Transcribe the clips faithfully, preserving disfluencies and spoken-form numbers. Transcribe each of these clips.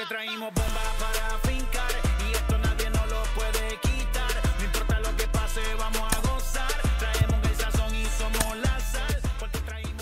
traímos bomba para fincar y esto nadie nos lo puede quitar. No importa lo que pase, vamos a gozar. Traemos el sazón y somos la sal. Porque traímos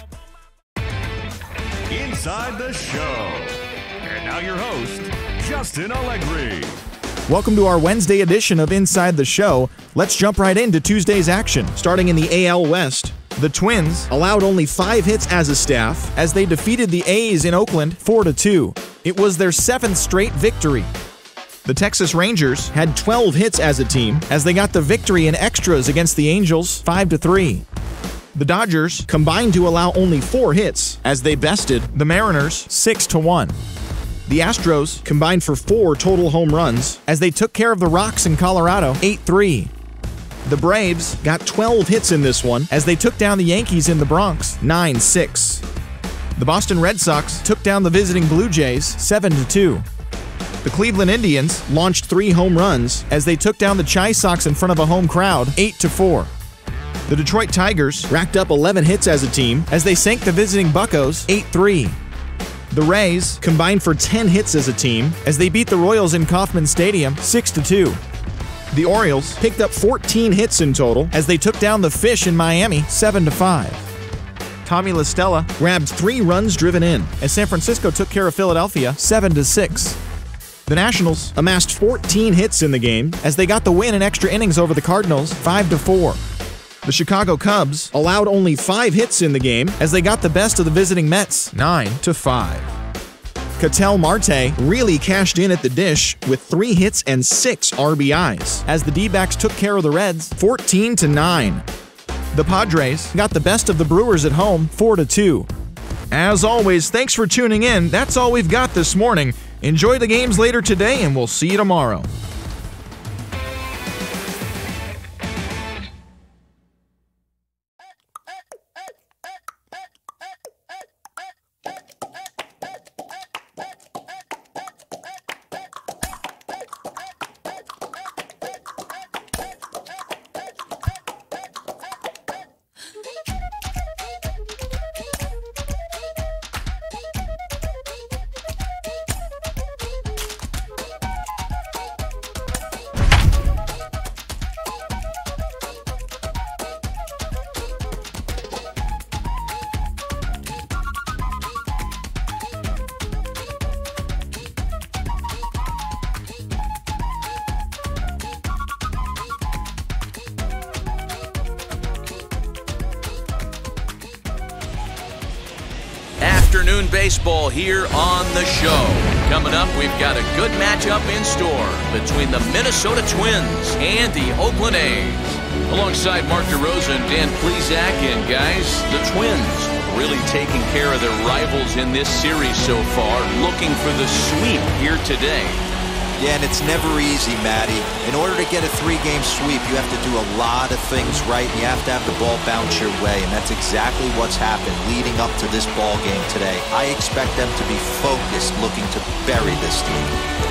bomba. Inside the show. And now your host, Justin Allegri. Welcome to our Wednesday edition of Inside the Show. Let's jump right into Tuesday's action. Starting in the A L West, the Twins allowed only five hits as a staff as they defeated the A's in Oakland four to two. It was their seventh straight victory. The Texas Rangers had twelve hits as a team as they got the victory in extras against the Angels five to three. The Dodgers combined to allow only four hits as they bested the Mariners six to one. The Astros combined for four total home runs as they took care of the Rocks in Colorado eight three. The Braves got twelve hits in this one as they took down the Yankees in the Bronx nine six. The Boston Red Sox took down the visiting Blue Jays seven to two. The Cleveland Indians launched three home runs as they took down the Chi Sox in front of a home crowd eight to four. The Detroit Tigers racked up eleven hits as a team as they sank the visiting Buccos eight three. The Rays combined for ten hits as a team as they beat the Royals in Kauffman Stadium six to two. The Orioles picked up fourteen hits in total as they took down the Fish in Miami seven to five. Tommy La Stella grabbed three runs driven in as San Francisco took care of Philadelphia seven to six. The Nationals amassed fourteen hits in the game as they got the win in extra innings over the Cardinals five to four. The Chicago Cubs allowed only five hits in the game as they got the best of the visiting Mets nine to five. Ketel Marte really cashed in at the dish with three hits and six R B Is as the D-backs took care of the Reds fourteen to nine. The Padres got the best of the Brewers at home four to two. As always, thanks for tuning in. That's all we've got this morning. Enjoy the games later today, and we'll see you tomorrow. Afternoon baseball here on the show. Coming up, we've got a good matchup in store between the Minnesota Twins and the Oakland A's. Alongside Mark DeRosa and Dan Plesac, and guys, the Twins really taking care of their rivals in this series so far, looking for the sweep here today. Yeah, and it's never easy, Matty. In order to get a three-game sweep, you have to do a lot of things right, and you have to have the ball bounce your way, and that's exactly what's happened leading up to this ball game today. I expect them to be focused, looking to bury this team.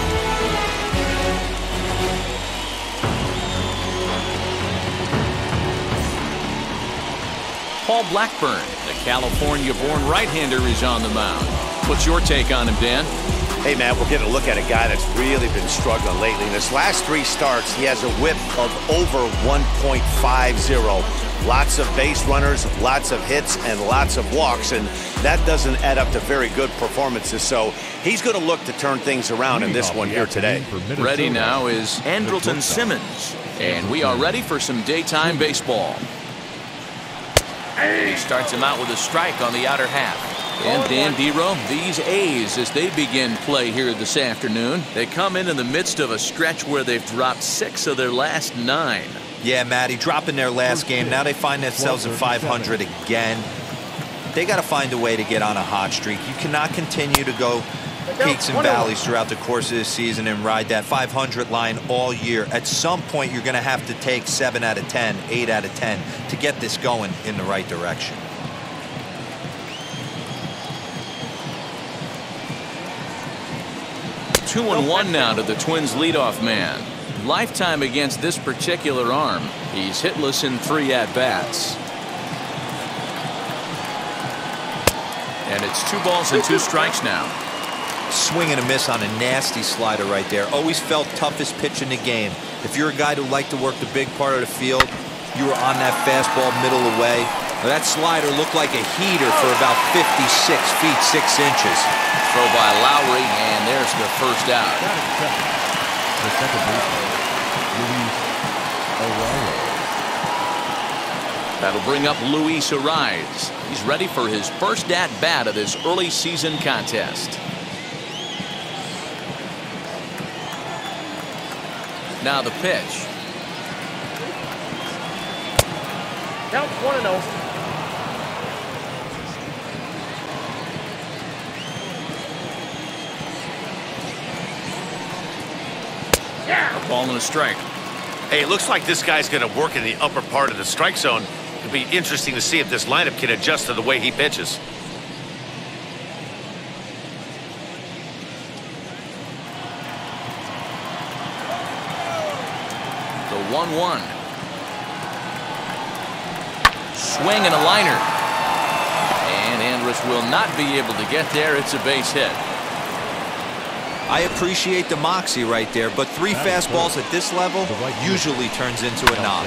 Paul Blackburn, the California-born right-hander, is on the mound. What's your take on him, Dan? Hey, man, we're getting a look at a guy that's really been struggling lately. In his last three starts, he has a whip of over one point five oh. Lots of base runners, lots of hits, and lots of walks, and that doesn't add up to very good performances. So he's going to look to turn things around in this one here today. Ready now is Andrelton Simmons, and we are ready for some daytime baseball. He starts him out with a strike on the outer half. And Dan Dero, these A's, as they begin play here this afternoon, they come in in the midst of a stretch where they've dropped six of their last nine. Yeah, Matty, dropping their last game. Now they find themselves at five hundred again. They got to find a way to get on a hot streak. You cannot continue to go peaks and valleys throughout the course of this season and ride that five hundred line all year. At some point, you're going to have to take seven out of ten, eight out of ten to get this going in the right direction. Two and one now to the Twins leadoff man. Lifetime against this particular arm. He's hitless in three at-bats. And it's two balls and two strikes now. Swing and a miss on a nasty slider right there. Always felt toughest pitch in the game. If you're a guy who liked to work the big part of the field, you were on that fastball middle away. That slider looked like a heater for about fifty-six feet, six inches. Throw by Lowry, and there's the first out. The second baseman, Luis Arraez. That'll bring up Luis Arraez. He's ready for his first at-bat of this early season contest. Now the pitch. Count one and oh. A ball and a strike. Hey, it looks like this guy's going to work in the upper part of the strike zone. It'll be interesting to see if this lineup can adjust to the way he pitches. The one one. Swing and a liner. And Andrus will not be able to get there. It's a base hit. I appreciate the moxie right there, but three fastballs at this level usually turns into a knock.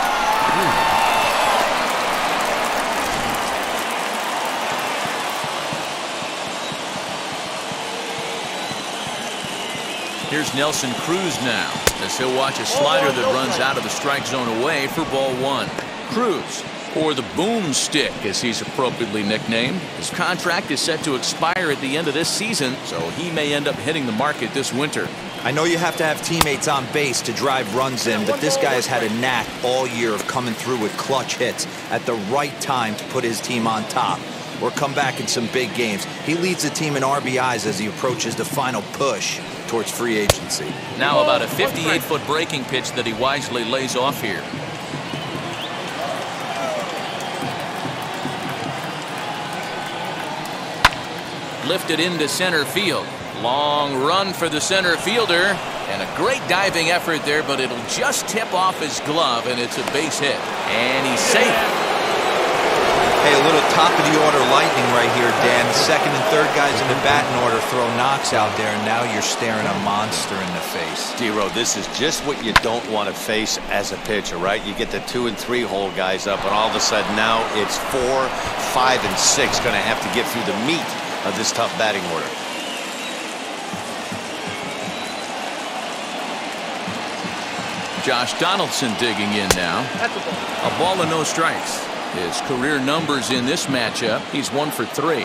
Here's Nelson Cruz now, as he'll watch a slider that runs out of the strike zone away for ball one. Cruz, or the boomstick as he's appropriately nicknamed. His contract is set to expire at the end of this season, so he may end up hitting the market this winter. I know you have to have teammates on base to drive runs in, but this guy has had a knack all year of coming through with clutch hits at the right time to put his team on top or come back in some big games. He leads the team in R B Is as he approaches the final push towards free agency. Now about a fifty-eight foot breaking pitch that he wisely lays off here. Lifted into center field. Long run for the center fielder. And a great diving effort there, but it'll just tip off his glove, and it's a base hit. And he's safe. Hey, a little top of the order lightning right here, Dan. The second and third guys in the batting order throw knocks out there, and now you're staring a monster in the face. D-Row, this is just what you don't want to face as a pitcher, right? You get the two and three hole guys up, and all of a sudden now it's four, five, and six going to have to get through the meat of this tough batting order. Josh Donaldson digging in now. A ball and no strikes. His career numbers in this matchup, he's one for three.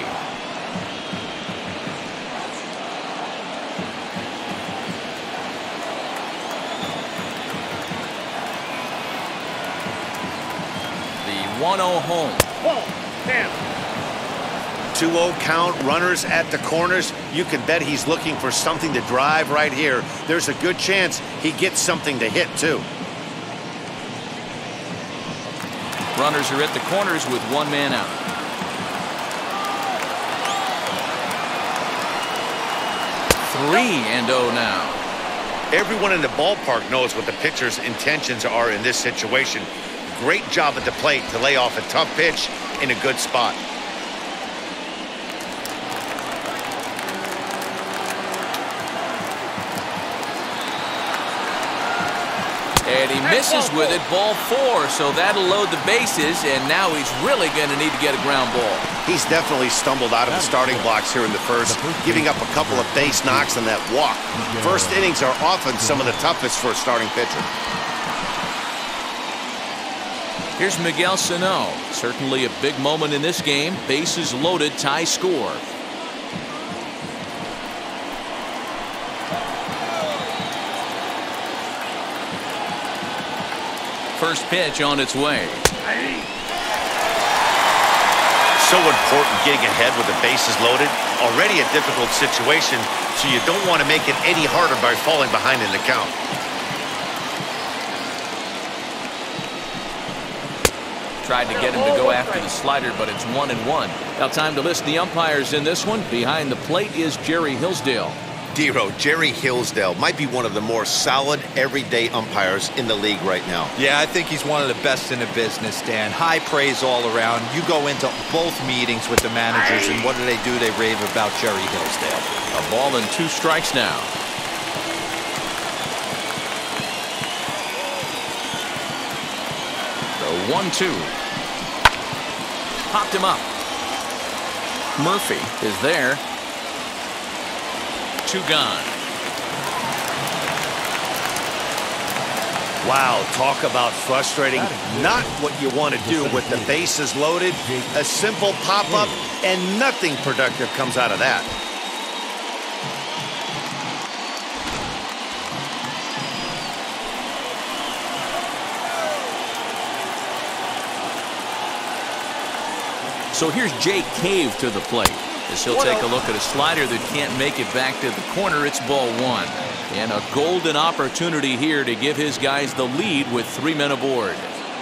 The one oh home. two oh count, runners at the corners. You can bet he's looking for something to drive right here. There's a good chance he gets something to hit too. Runners are at the corners with one man out. three and oh now. Everyone in the ballpark knows what the pitcher's intentions are in this situation. Great job at the plate to lay off a tough pitch in a good spot. And he misses with it, ball four, so that'll load the bases, and now he's really going to need to get a ground ball. He's definitely stumbled out of the starting blocks here in the first, giving up a couple of base knocks on that walk. First innings are often some of the toughest for a starting pitcher. Here's Miguel Sano. Certainly a big moment in this game. Bases loaded, tie score. First pitch on its way. So important getting ahead with the bases loaded. Already a difficult situation, so you don't want to make it any harder by falling behind in the count. Tried to get him to go after the slider, but it's one and one. Now time to list the umpires in this one. Behind the plate is Jerry Hillsdale. Dero, Jerry Hillsdale might be one of the more solid everyday umpires in the league right now. Yeah, I think he's one of the best in the business, Dan. High praise all around. You go into both meetings with the managers, and what do they do? They rave about Jerry Hillsdale. A ball and two strikes now. The one two. Popped him up. Murphy is there. Two gone. Wow, talk about frustrating. Not what you want to do with the bases loaded. A simple pop-up, and nothing productive comes out of that. So here's Jake Cave to the plate. As he'll take a look at a slider that can't make it back to the corner. It's ball one. And a golden opportunity here to give his guys the lead with three men aboard.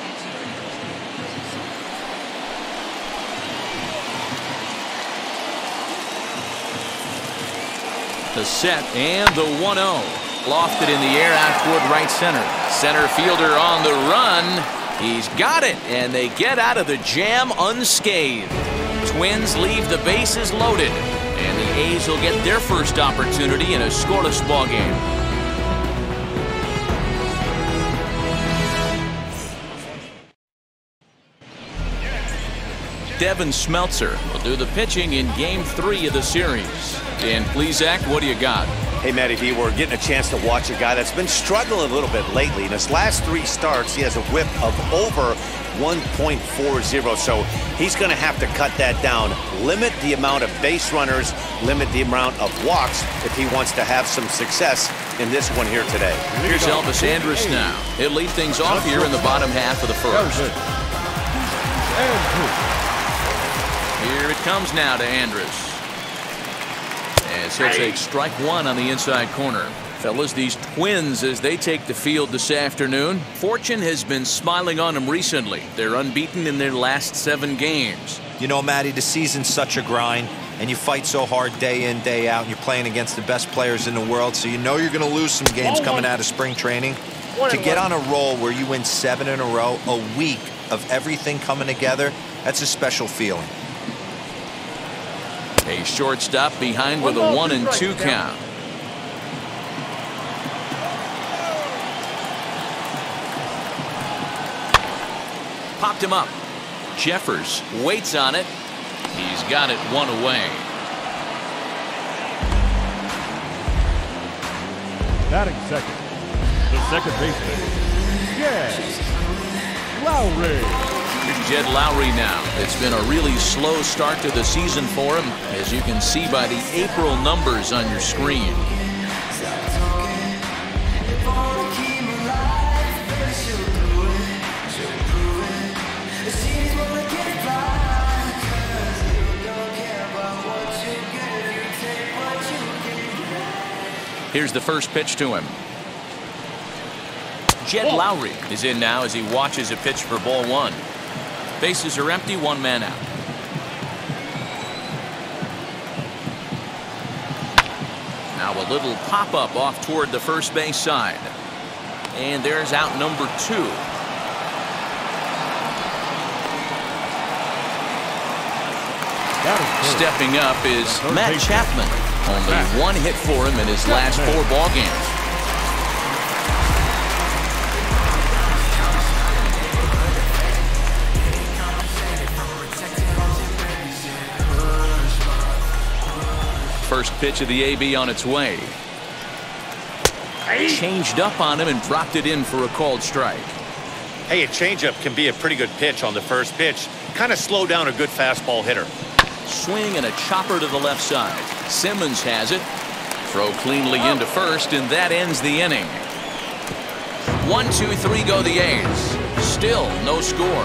The set and the one oh. Lofted in the air out toward right center. Center fielder on the run. He's got it, and they get out of the jam unscathed. Twins leave the bases loaded, and the A's will get their first opportunity in a scoreless ball game. Devin Smeltzer will do the pitching in game three of the series. Dan Plesac, what do you got? Hey, Matty V, we're getting a chance to watch a guy that's been struggling a little bit lately. In his last three starts, he has a whip of over one point four oh, so he's going to have to cut that down, limit the amount of base runners, limit the amount of walks if he wants to have some success in this one here today. Here's Elvis Andrus now. He'll lead things off here in the bottom half of the first. Here it comes now to Andrus. As he'll take strike one on the inside corner. Fellas, these Twins, as they take the field this afternoon, fortune has been smiling on them recently. They're unbeaten in their last seven games. You know, Matty, the season's such a grind, and you fight so hard day in, day out, and you're playing against the best players in the world, so you know you're going to lose some games coming out of spring training. To get on a roll where you win seven in a row, a week of everything coming together, that's a special feeling. A shortstop behind with a one and two count. Popped him up. Jeffers waits on it. He's got it one away. Batting second, the second baseman, Jed Lowry. Here's Jed Lowry now. It's been a really slow start to the season for him, as you can see by the April numbers on your screen. Here's the first pitch to him. Jed Lowry is in now as he watches a pitch for ball one. Bases are empty, one man out. Now a little pop-up off toward the first base side. And there's out number two. Stepping up is Matt Chapman. Only one hit for him in his last four ball games. First pitch of the A B on its way. Changed up on him and dropped it in for a called strike. Hey, a changeup can be a pretty good pitch on the first pitch. Kind of slow down a good fastball hitter. Swing and a chopper to the left side. Simmons has it. Throw cleanly into first, and that ends the inning. One, two, three go the A's. Still no score.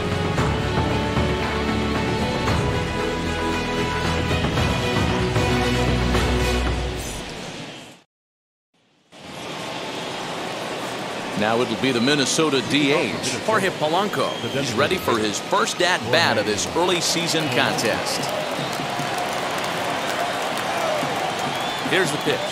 Now it'll be the Minnesota D H, Jorge Polanco. He's ready for his first at-bat of this early season contest. Here's the pitch.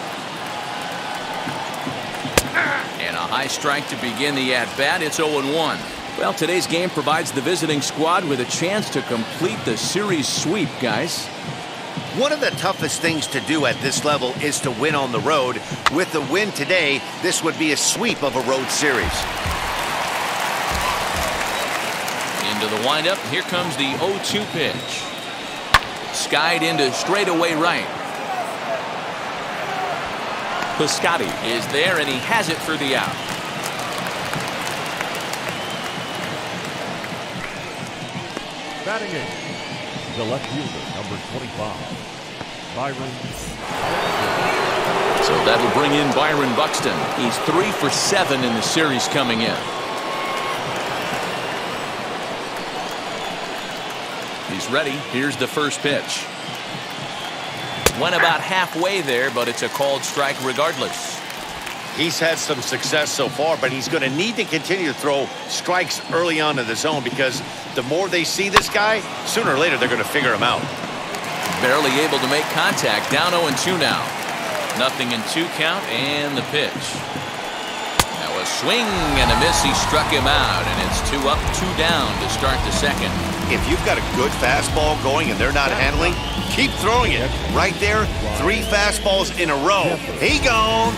And a high strike to begin the at-bat. It's oh and one. Well, today's game provides the visiting squad with a chance to complete the series sweep, guys. One of the toughest things to do at this level is to win on the road. With the win today, this would be a sweep of a road series. Into the windup. Here comes the oh two pitch. Skied into straightaway right. Piscotty is there, and he has it for the out. Batting eight, the left fielder, number twenty-five, Byron. So that'll bring in Byron Buxton. He's three for seven in the series coming in. He's ready. Here's the first pitch. Went about halfway there, but it's a called strike regardless. He's had some success so far, but he's going to need to continue to throw strikes early on in the zone, because the more they see this guy, sooner or later they're going to figure him out. Barely able to make contact. Down oh and two now. Nothing in two count, and the pitch. Now a swing and a miss. He struck him out, and it's two up, two down to start the second. If you've got a good fastball going and they're not handling, keep throwing it. Right there, three fastballs in a row. He gone.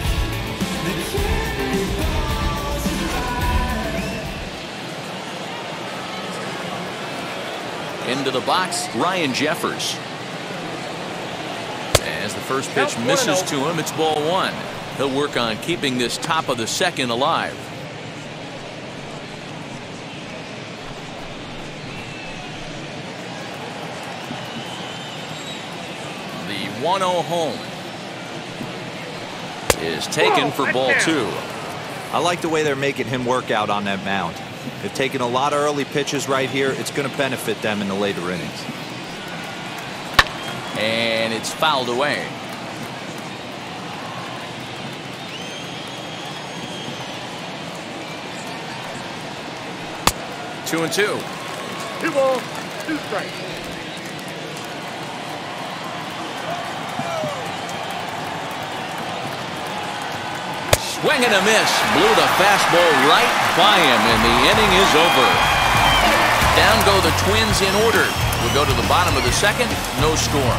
Into the box, Ryan Jeffers. As the first pitch misses to him, it's ball one. He'll work on keeping this top of the second alive. The one oh home is taken for ball two. I like the way they're making him work out on that mound. They've taken a lot of early pitches right here. It's going to benefit them in the later innings. And it's fouled away. Two and two. Two balls, two strikes. Swing and a miss. Blew the fastball right by him, and the inning is over. Down go the Twins in order. We'll go to the bottom of the second. No score.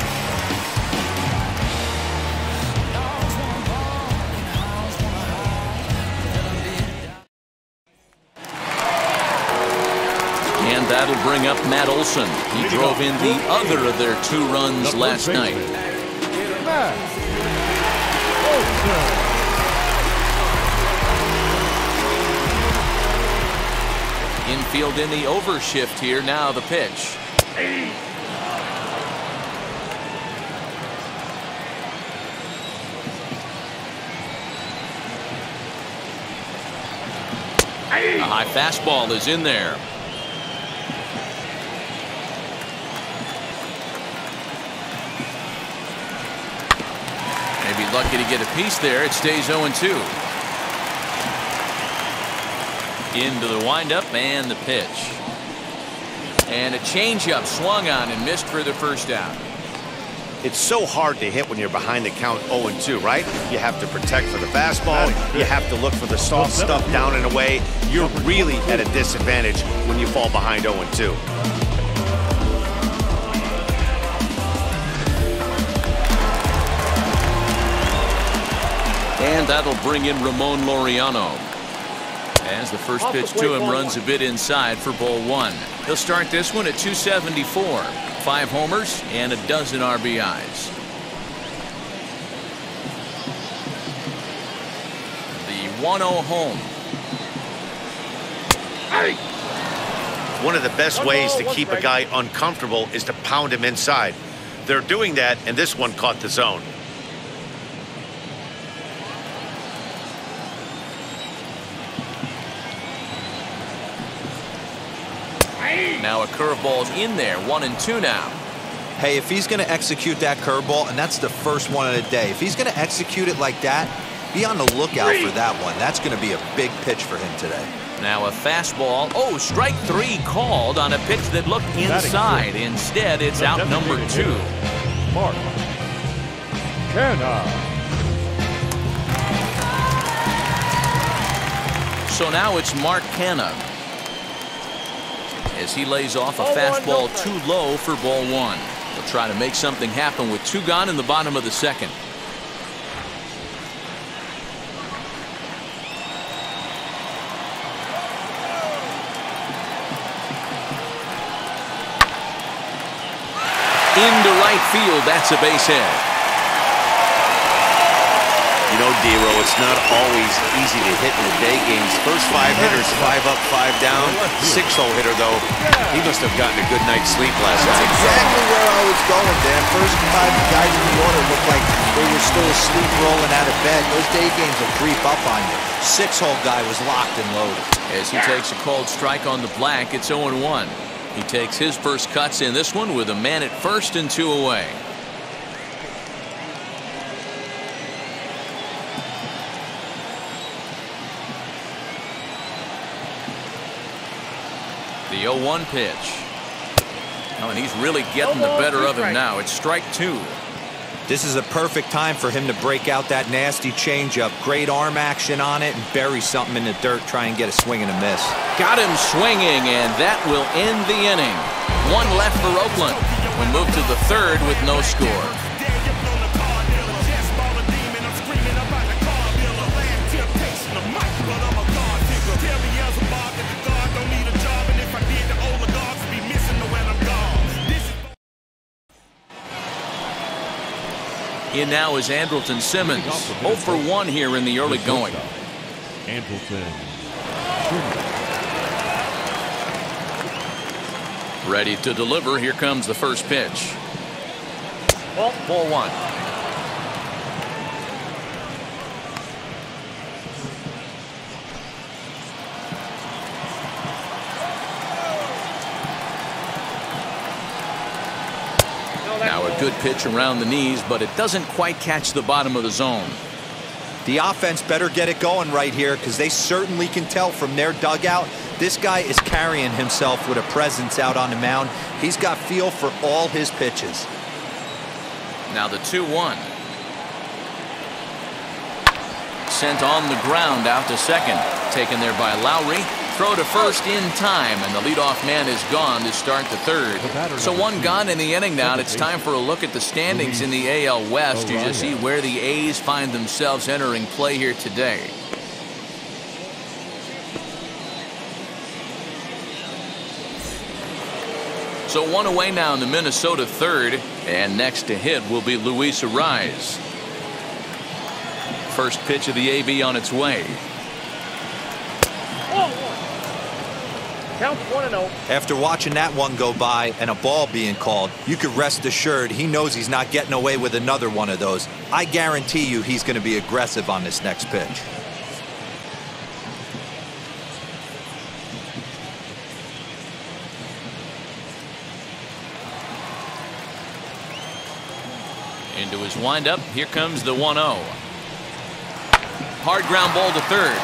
And that'll bring up Matt Olson. He drove in the other of their two runs last night. Infield in the overshift here. Now the pitch. A high fastball is in there. Maybe lucky to get a piece there. It stays oh and two. Into the windup and the pitch. And a changeup swung on and missed for the first out. It's so hard to hit when you're behind the count oh and two, right? You have to protect for the fastball. You have to look for the soft stuff down and away. You're really at a disadvantage when you fall behind oh and two. And that'll bring in Ramon Laureano. As the first pitch to him runs a bit inside for ball one. He'll start this one at two seventy-four. Five homers and a dozen R B Is. The one oh home. One of the best ways to keep a guy uncomfortable is to pound him inside. They're doing that, and this one caught the zone. Now a curveball's in there. One and two now. Hey, if he's going to execute that curveball, and that's the first one of the day, if he's going to execute it like that, be on the lookout for that one. That's going to be a big pitch for him today. Now a fastball. Oh, strike three called on a pitch that looked inside. Instead, it's out number two. Mark. So now it's Mark Canha as he lays off a fastball too low for ball one. He'll try to make something happen with two gone in the bottom of the second. Into right field, that's a base hit. You know, D-Row, it's not always easy to hit in the day games. First five hitters, five up, five down. Six-hole hitter, though, he must have gotten a good night's sleep last That's night. exactly where I was going, Dan. First five guys in the order looked like they were still asleep rolling out of bed. Those day games will creep up on you. Six-hole guy was locked and loaded. As he takes a called strike on the black, it's oh and one. He takes his first cuts in this one with a man at first and two away. The oh one pitch. Oh, and he's really getting the better of him now. It's strike two. This is a perfect time for him to break out that nasty changeup. Great arm action on it and bury something in the dirt. Try and get a swing and a miss. Got him swinging, and that will end the inning. One left for Oakland. We move to the third with no score. In now is Andrelton Simmons. oh for one here in the early going. Andrelton. Ready to deliver. Here comes the first pitch. Ball one. Now a good pitch around the knees, but it doesn't quite catch the bottom of the zone. The offense better get it going right here because they certainly can tell from their dugout this guy is carrying himself with a presence out on the mound. He's got feel for all his pitches. Now the two one. Sent on the ground out to second. Taken there by Lowry. Throw to first in time, and the leadoff man is gone to start the third. So one gone in the inning now, and it's time for a look at the standings in the A L West. You just see where the A's find themselves entering play here today. So one away now in the Minnesota third, and next to hit will be Luis Arraez. First pitch of the A B on its way. Count one and oh. After watching that one go by and a ball being called, you could rest assured he knows he's not getting away with another one of those. I guarantee you he's going to be aggressive on this next pitch. Into his windup. Here comes the one oh. Hard ground ball to third.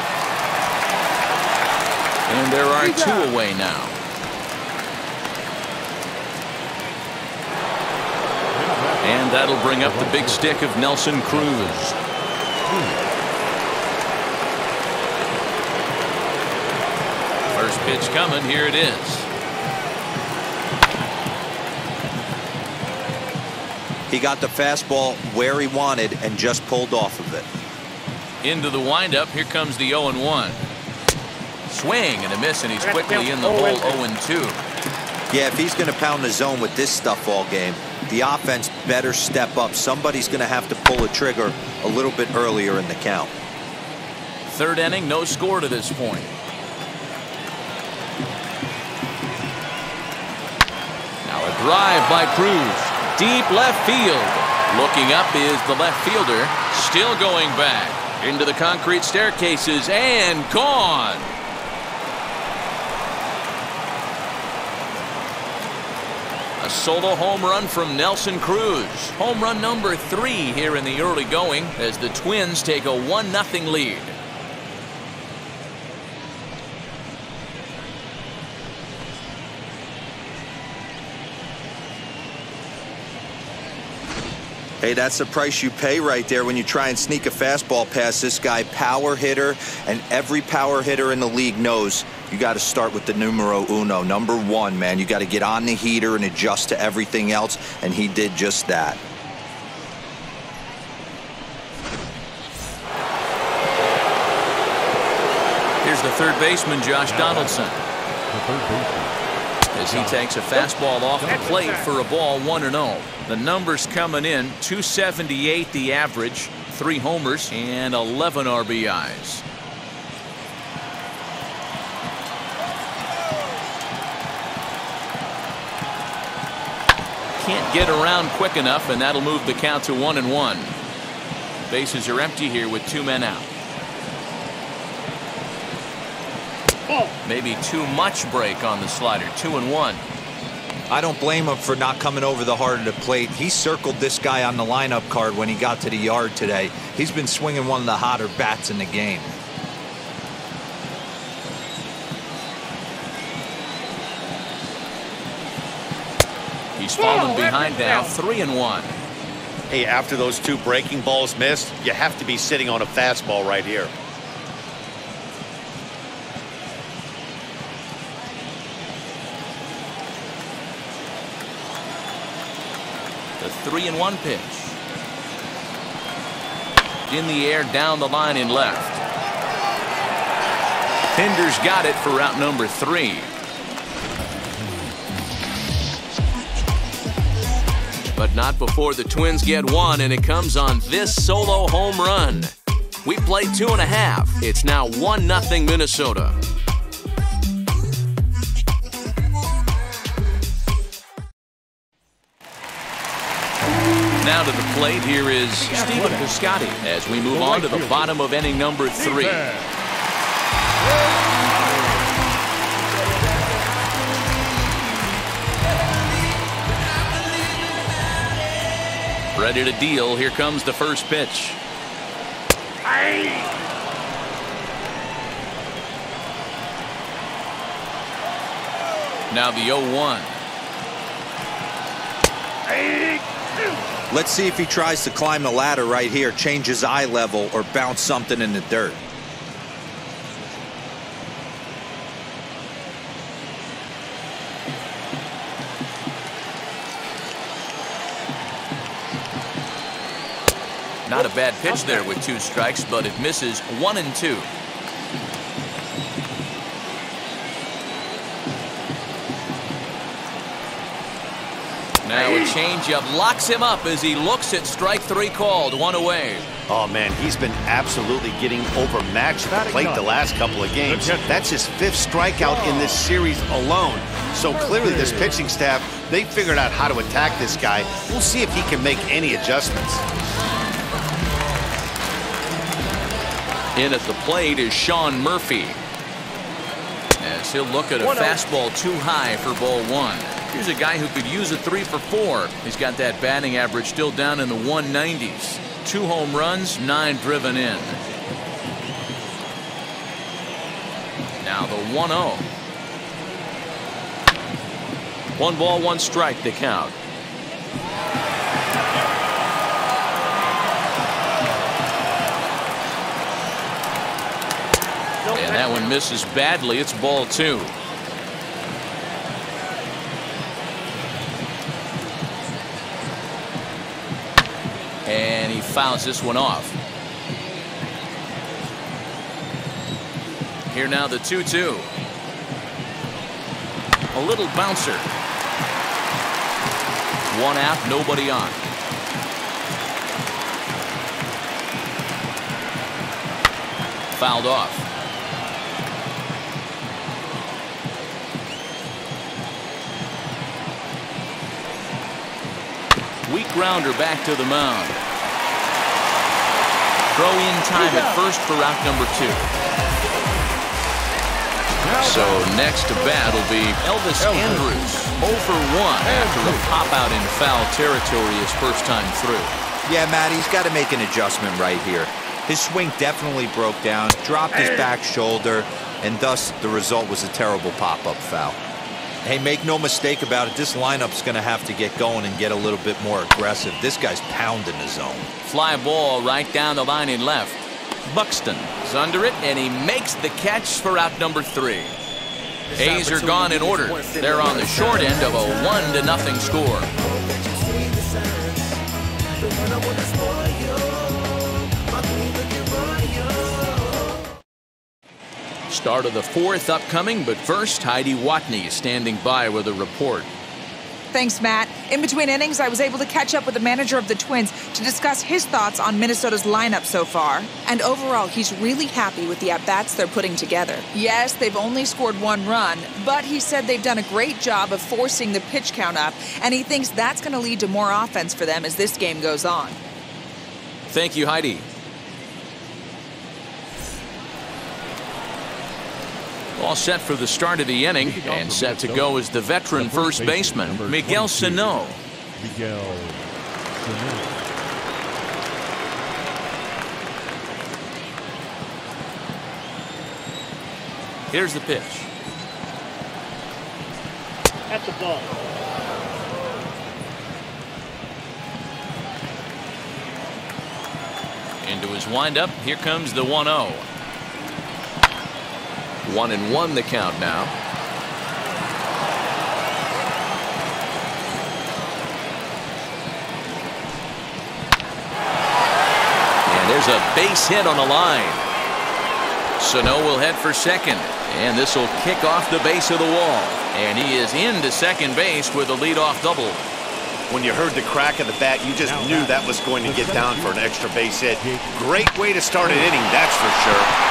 And there are two away now. And that'll bring up the big stick of Nelson Cruz. First pitch coming. Here it is. He got the fastball where he wanted and just pulled off of it. Into the windup. Here comes the oh and one. Swing and a miss, and he's quickly in the hole. oh and two. Yeah, if he's going to pound the zone with this stuff all game, the offense better step up. Somebody's going to have to pull a trigger a little bit earlier in the count. Third inning, no score to this point. Now a drive by Cruz. Deep left field. Looking up is the left fielder. Still going back into the concrete staircases and gone. A solo home run from Nelson Cruz. Home run number three here in the early going as the Twins take a one nothing lead. Hey, that's the price you pay right there when you try and sneak a fastball past this guy. Power hitter, and every power hitter in the league knows you got to start with the numero uno, number one, man. You got to get on the heater and adjust to everything else, and he did just that. Here's the third baseman, Josh Donaldson, as he takes a fastball off the plate for a ball, one and oh. The numbers coming in: two seventy-eight the average, three homers, and eleven R B Is. Can't get around quick enough, and that'll move the count to one and one. Bases are empty here with two men out. Maybe too much break on the slider. Two and one. I don't blame him for not coming over the heart of the plate. He circled this guy on the lineup card when he got to the yard today. He's been swinging one of the hotter bats in the game. He's fallen behind now, three and one. Hey, after those two breaking balls missed, you have to be sitting on a fastball right here. The three and one pitch. In the air, down the line in left. Pinder's got it for out number three. But not before the Twins get one, and it comes on this solo home run. We played two and a half. It's now one nothing Minnesota. Now to the plate, here is Stephen Piscotty as we move on to the bottom of inning number three. Ready to deal. Here comes the first pitch. Now the oh one. Let's see if he tries to climb the ladder right here, change his eye level, or bounce something in the dirt. Not a bad pitch there with two strikes, but it misses. One and two. Now a changeup locks him up as he looks at strike three called. One away. Oh, man, he's been absolutely getting overmatched at the plate the last couple of games. That's his fifth strikeout in this series alone. So clearly this pitching staff, they figured out how to attack this guy. We'll see if he can make any adjustments. In at the plate is Sean Murphy, as he'll look at a fastball too high for ball one. Here's a guy who could use a three for four. He's got that batting average still down in the one nineties. Two home runs, nine driven in. Now the one oh. One ball, one strike to count. And that one misses badly. It's ball two. And he fouls this one off. Here now the two two. A little bouncer. One out, nobody on. Fouled off. Weak grounder back to the mound. Throw in time at first for out number two. So next to bat will be Elvis Andrus. oh for one after a pop out in foul territory his first time through. Yeah, Matt, he's got to make an adjustment right here. His swing definitely broke down, dropped his back shoulder, and thus the result was a terrible pop-up foul. Hey, make no mistake about it. This lineup's going to have to get going and get a little bit more aggressive. This guy's pounding the zone. Fly ball right down the line in left. Buxton is under it, and he makes the catch for out number three. A's are gone in order. They're on the short end of a one to nothing score. Start of the fourth upcoming, but first, Heidi Watney is standing by with a report. Thanks, Matt. In between innings, I was able to catch up with the manager of the Twins to discuss his thoughts on Minnesota's lineup so far. And overall, he's really happy with the at-bats they're putting together. Yes, they've only scored one run, but he said they've done a great job of forcing the pitch count up, and he thinks that's going to lead to more offense for them as this game goes on. Thank you, Heidi. All set for the start of the inning, and set to go is the veteran first baseman, Miguel Sano. Miguel Sano. Here's the pitch. That's a ball. Into his windup, here comes the one oh. One and one the count now. And there's a base hit on the line. Sano will head for second, and this will kick off the base of the wall. And he is into second base with a leadoff double. When you heard the crack of the bat, you just knew that was going to get down for an extra base hit. Great way to start an inning, that's for sure.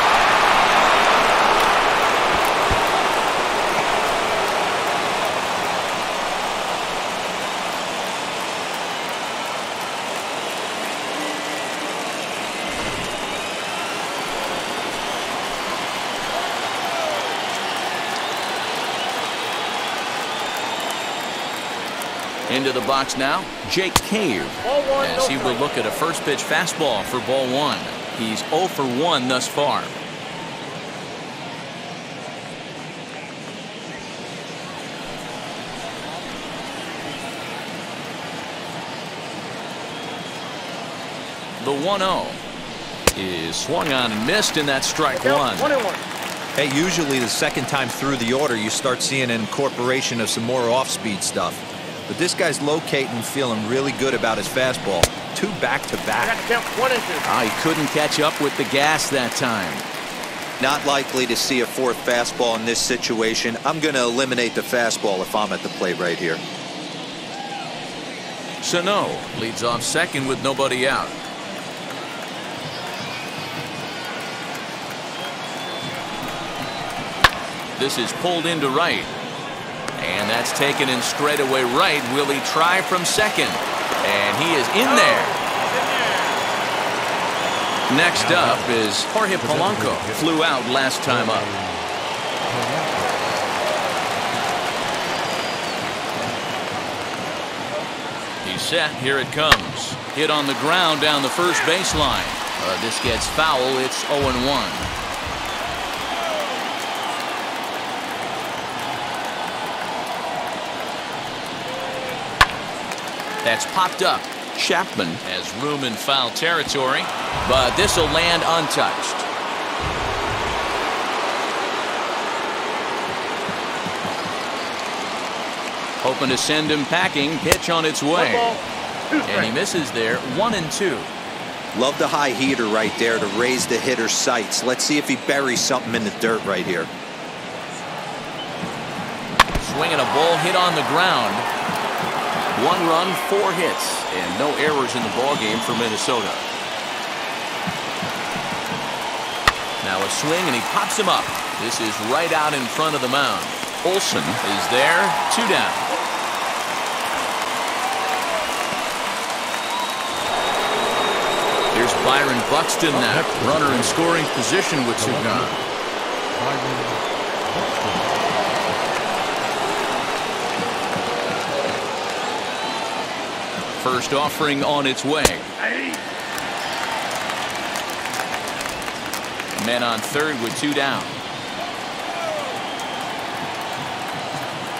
Into the box now, Jake Cave, as he will look at a first pitch fastball for ball one. He's oh for one thus far. The one oh is swung on and missed, and that's strike one. One and one. Hey, usually the second time through the order, you start seeing an incorporation of some more off-speed stuff. But this guy's locating, feeling really good about his fastball. Two back-to-back. Got to count one and two. Ah, he couldn't catch up with the gas that time. Not likely to see a fourth fastball in this situation. I'm going to eliminate the fastball if I'm at the plate right here. Sano leads off second with nobody out. This is pulled into right. And that's taken in straightaway right. Will he try from second? And he is in there. Next up is Jorge Polanco. Flew out last time up. He's set. Here it comes. Hit on the ground down the first baseline. Uh, this gets foul. It's oh and one. That's popped up. Chapman has room in foul territory, but this will land untouched. Hoping to send him packing. Pitch on its way. And he misses there. One and two. Love the high heater right there to raise the hitter's sights. Let's see if he buries something in the dirt right here. Swinging a ball hit on the ground. One run, four hits, and no errors in the ballgame for Minnesota. Now a swing, and he pops him up. This is right out in front of the mound. Olsen is there, two down. Here's Byron Buxton now, runner in scoring position with two gone. First offering on its way. Men on third with two down.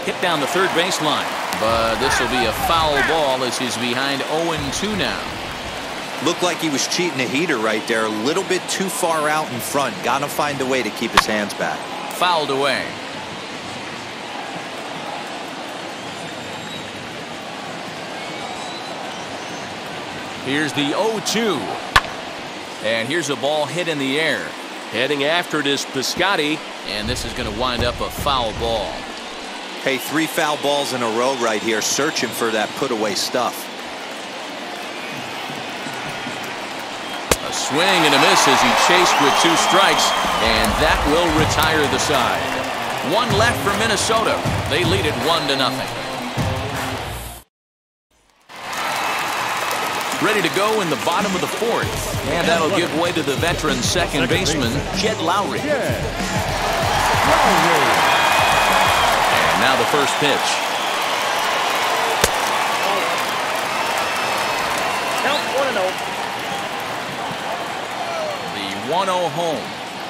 Hit down the third baseline. But this will be a foul ball as he's behind oh and two now. Looked like he was cheating a heater right there. A little bit too far out in front. Got to find a way to keep his hands back. Fouled away. Here's the oh two. And here's a ball hit in the air. Heading after it is Piscotty. And this is going to wind up a foul ball. Hey, three foul balls in a row right here, searching for that put-away stuff. A swing and a miss as he chased with two strikes, and that will retire the side. One left for Minnesota. They lead it one to nothing. Ready to go in the bottom of the fourth, and that'll give way to the veteran second baseman, Jed Lowry. And now the first pitch. Count one and oh. The one oh home.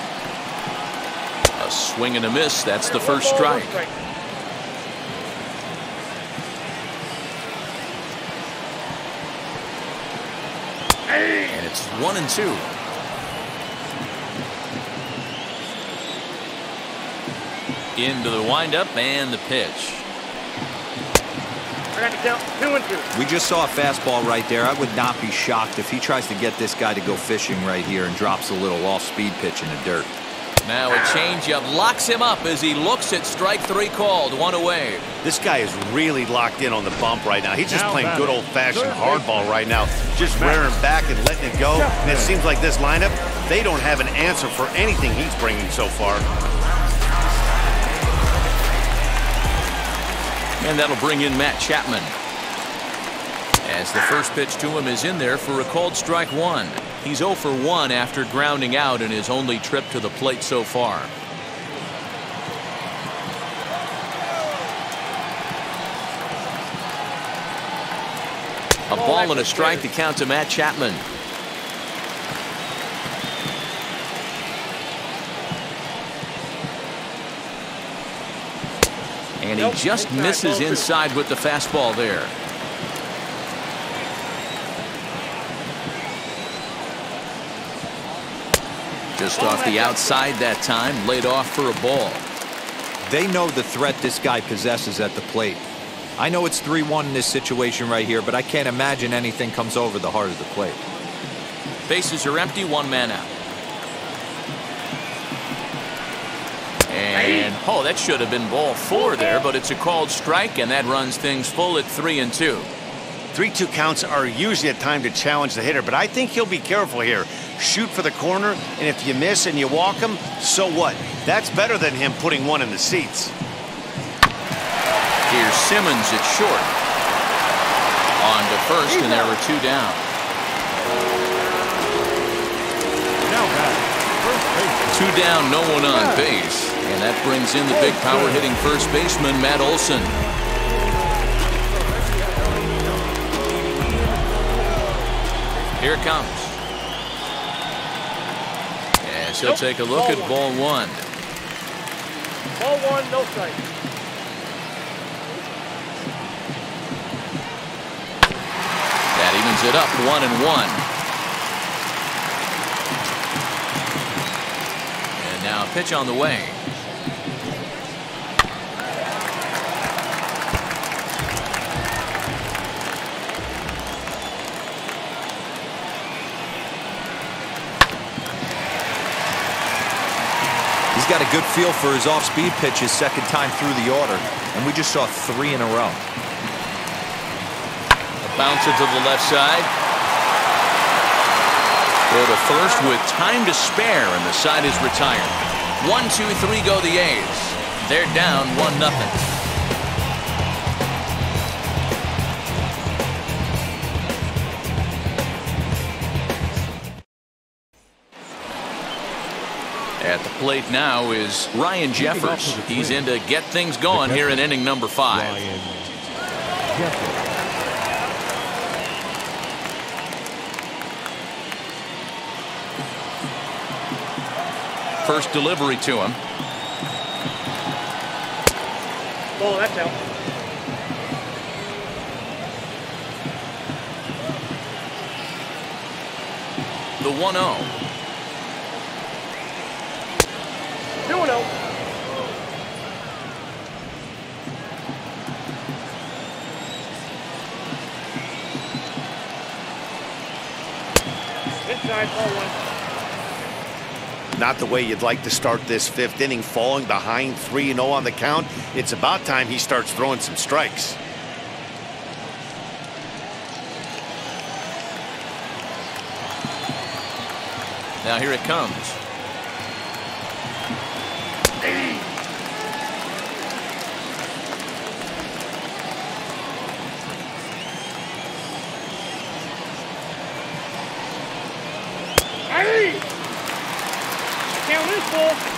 A swing and a miss. That's the first strike. And it's one and two. Into the windup and the pitch. I got to count two and two. We just saw a fastball right there. I would not be shocked if he tries to get this guy to go fishing right here and drops a little off-speed pitch in the dirt. Now a changeup locks him up as he looks at strike three called. One away. This guy is really locked in on the bump right now. He's just playing good old-fashioned hardball right now. Just rearing back and letting it go. And it seems like this lineup, they don't have an answer for anything he's bringing so far. And that'll bring in Matt Chapman. As the first pitch to him is in there for a called strike one. He's oh for one after grounding out in his only trip to the plate so far. A ball and a strike to count to Matt Chapman. And he just misses inside with the fastball there. Just off the outside that time, laid off for a ball. They know the threat this guy possesses at the plate. I know it's three one in this situation right here, but I can't imagine anything comes over the heart of the plate. Bases are empty, one man out. And, oh, that should have been ball four there, but it's a called strike, and that runs things full at three and two. three two counts are usually a time to challenge the hitter, but I think he'll be careful here. Shoot for the corner, and if you miss and you walk him, so what? That's better than him putting one in the seats. Here's Simmons at short. On to first, and there are two down. Two down, no one on base. And that brings in the big power hitting first baseman, Matt Olson. Here it comes. As he'll take a look at ball one. Ball one, no strike. That evens it up, one and one. And now a pitch on the way. He's got a good feel for his off-speed pitches second time through the order, and we just saw three in a row. A bouncer to the left side. Go to first with time to spare, and the side is retired. One, two, three go the A's. They're down one nothing. At the plate now is Ryan Jeffers. He's in to get things going here in inning number five. First delivery to him. ball, that's out. The one oh. two and oh. Inside, ball one. Not the way you'd like to start this fifth inning, falling behind three and oh on the count. It's about time he starts throwing some strikes. Now here it comes. Hey! Count is full.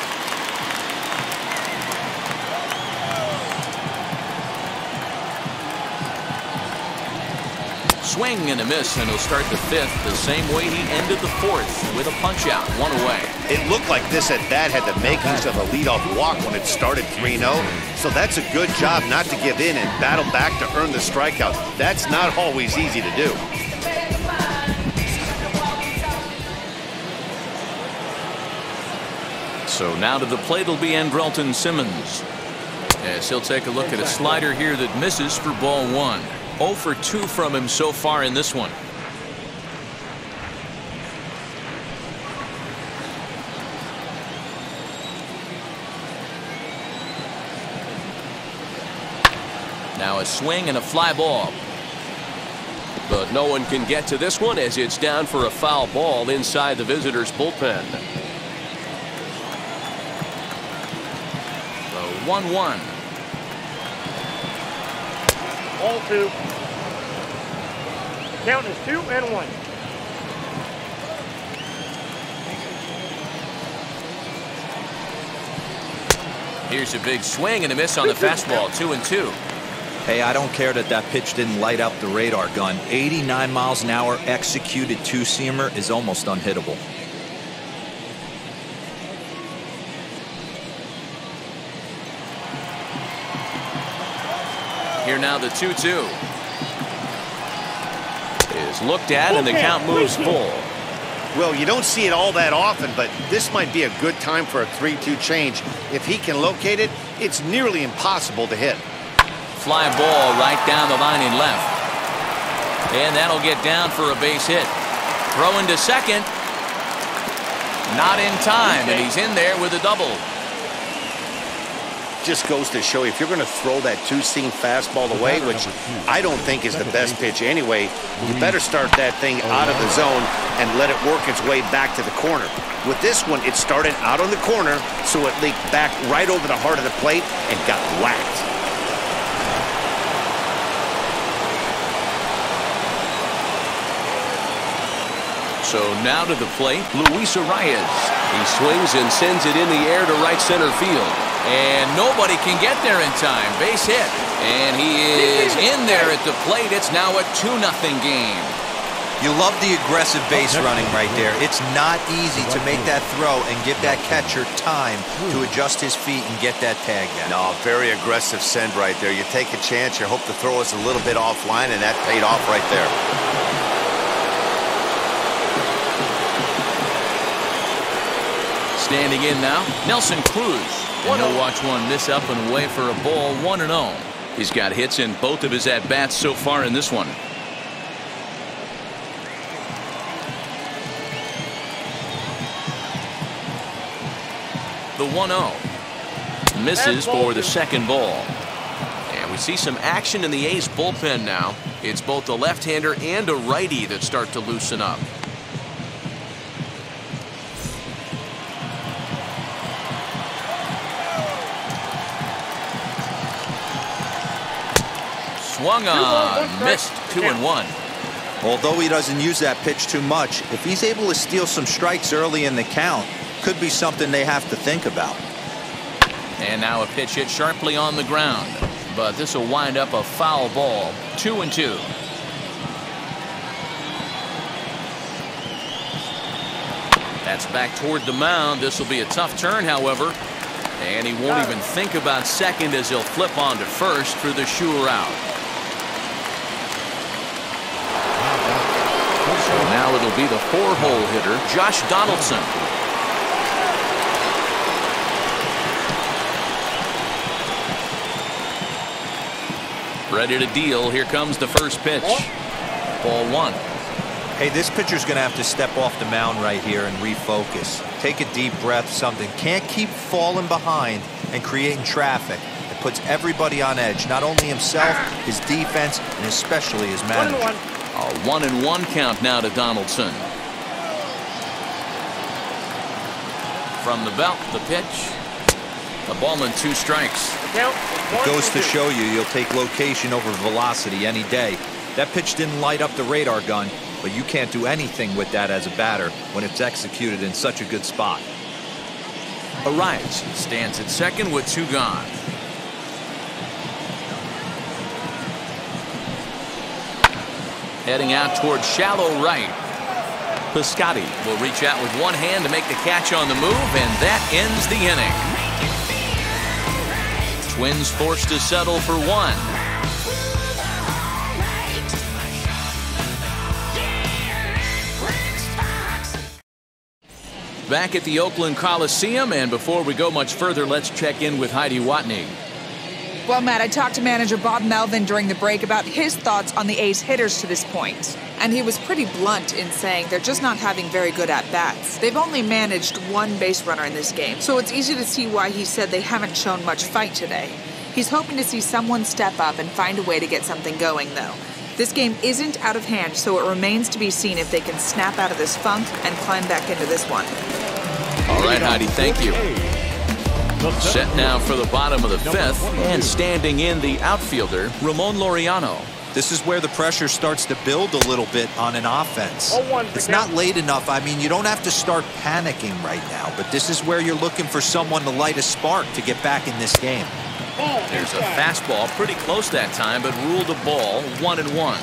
Swing and a miss, and he'll start the fifth the same way he ended the fourth, with a punch out, one away. It looked like this at bat had the makings of a leadoff walk when it started three and oh. So that's a good job not to give in and battle back to earn the strikeout. That's not always easy to do. So now to the plate will be Andrelton Simmons, as he'll take a look at a slider here that misses for ball one. oh for two from him so far in this one. Now a swing and a fly ball. But no one can get to this one as it's down for a foul ball inside the visitors' bullpen. The one one. Ball two. Count is two and one. Here's a big swing and a miss on the fastball, two and two. Hey, I don't care that that pitch didn't light up the radar gun. eighty-nine miles an hour executed two-seamer is almost unhittable. Here now the two two. Is looked at and the count moves full. Well, you don't see it all that often, but this might be a good time for a three two change. If he can locate it, it's nearly impossible to hit. Fly ball right down the line in left. And that'll get down for a base hit. Throw into second. Not in time, and he's in there with a double. Just goes to show you, if you're going to throw that two-seam fastball away, which I don't think is the best pitch anyway, you better start that thing out of the zone and let it work its way back to the corner. With this one, it started out on the corner, so it leaked back right over the heart of the plate and got whacked. So now to the plate, Luis Arias. He swings and sends it in the air to right center field. And nobody can get there in time. Base hit. And he is in there at the plate. It's now a two nothing game. You love the aggressive base running right there. It's not easy to make that throw and give that catcher time to adjust his feet and get that tag down. No, very aggressive send right there. You take a chance, you hope the throw is a little bit offline, and that paid off right there. Standing in now, Nelson Cruz. And he'll watch one miss up and away for a ball, one and oh. He's got hits in both of his at-bats so far in this one. The one oh. Misses for the second ball. And we see some action in the A's bullpen now. It's both a left-hander and a righty that start to loosen up. Swung on, missed, two and one. Although he doesn't use that pitch too much, if he's able to steal some strikes early in the count, could be something they have to think about. And now a pitch hit sharply on the ground, but this will wind up a foul ball, two and two. That's back toward the mound. This will be a tough turn, however. And he won't even think about second as he'll flip on to first for the sure out. So now it'll be the four-hole hitter, Josh Donaldson. Ready to deal. Here comes the first pitch. Ball one. Hey, this pitcher's going to have to step off the mound right here and refocus. Take a deep breath, something. Can't keep falling behind and creating traffic. It puts everybody on edge, not only himself, his defense, and especially his manager. One and one. A one and one count now to Donaldson. From the belt, the pitch. A ball and two strikes. Count. It goes to show you you'll take location over velocity any day. That pitch didn't light up the radar gun, but you can't do anything with that as a batter when it's executed in such a good spot. Arrives, stands at second with two gone. Heading out towards shallow right. Piscotti will reach out with one hand to make the catch on the move, and that ends the inning. Twins forced to settle for one. Back at the Oakland Coliseum, and before we go much further, let's check in with Heidi Watney. Well, Matt, I talked to manager Bob Melvin during the break about his thoughts on the A's hitters to this point. And he was pretty blunt in saying they're just not having very good at-bats. They've only managed one base runner in this game, so it's easy to see why he said they haven't shown much fight today. He's hoping to see someone step up and find a way to get something going, though. This game isn't out of hand, so it remains to be seen if they can snap out of this funk and climb back into this one. All right, Heidi, thank you. Set now for the bottom of the fifth, and standing in the outfielder, Ramon Laureano. This is where the pressure starts to build a little bit on an offense. Oh, one, it's not late enough. I mean, you don't have to start panicking right now, but this is where you're looking for someone to light a spark to get back in this game. There's a fastball pretty close that time, but ruled a ball, one and one.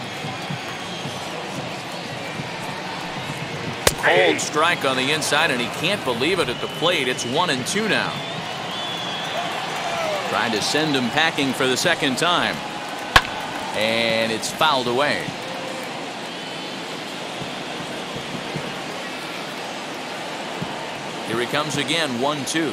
Cold strike on the inside, and he can't believe it at the plate. It's one and two now. Trying to send him packing for the second time. And it's fouled away. Here he comes again, one two.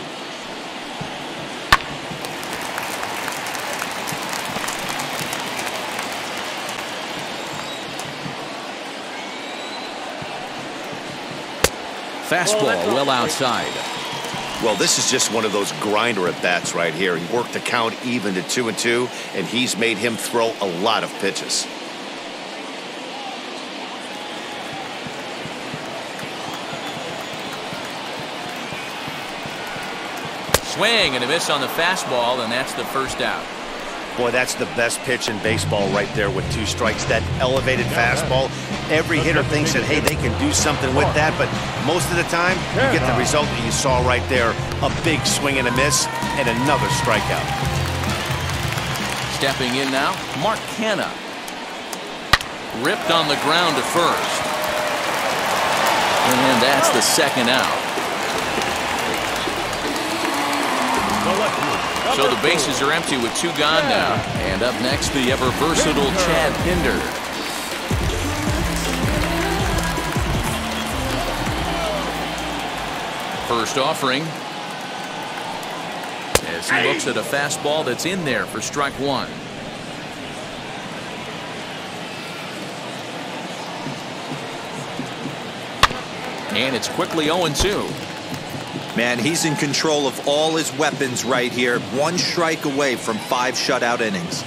Fastball well outside. Well, this is just one of those grinder at bats right here. He worked the count even to two and two, and he's made him throw a lot of pitches. Swing and a miss on the fastball, and that's the first out. Boy, that's the best pitch in baseball right there with two strikes. That elevated fastball. Every hitter thinks that, hey, they can do something with that, but most of the time, you get the result that you saw right there. A big swing and a miss, and another strikeout. Stepping in now, Mark Canha. Ripped on the ground to first. And that's the second out. So the bases are empty with two gone now. And up next, the ever-versatile Chad Pinder. First offering. As he looks at a fastball that's in there for strike one. And it's quickly oh and two. Man, he's in control of all his weapons right here. One strike away from five shutout innings.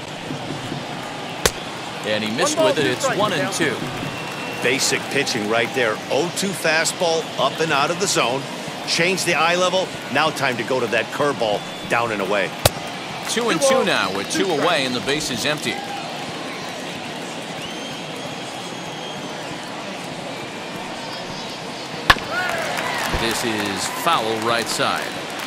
And he missed with it. It's one and two. Basic pitching right there. oh two fastball up and out of the zone. Change the eye level. Now time to go to that curveball down and away. Two and two now with two away and the base is empty. This is foul right side.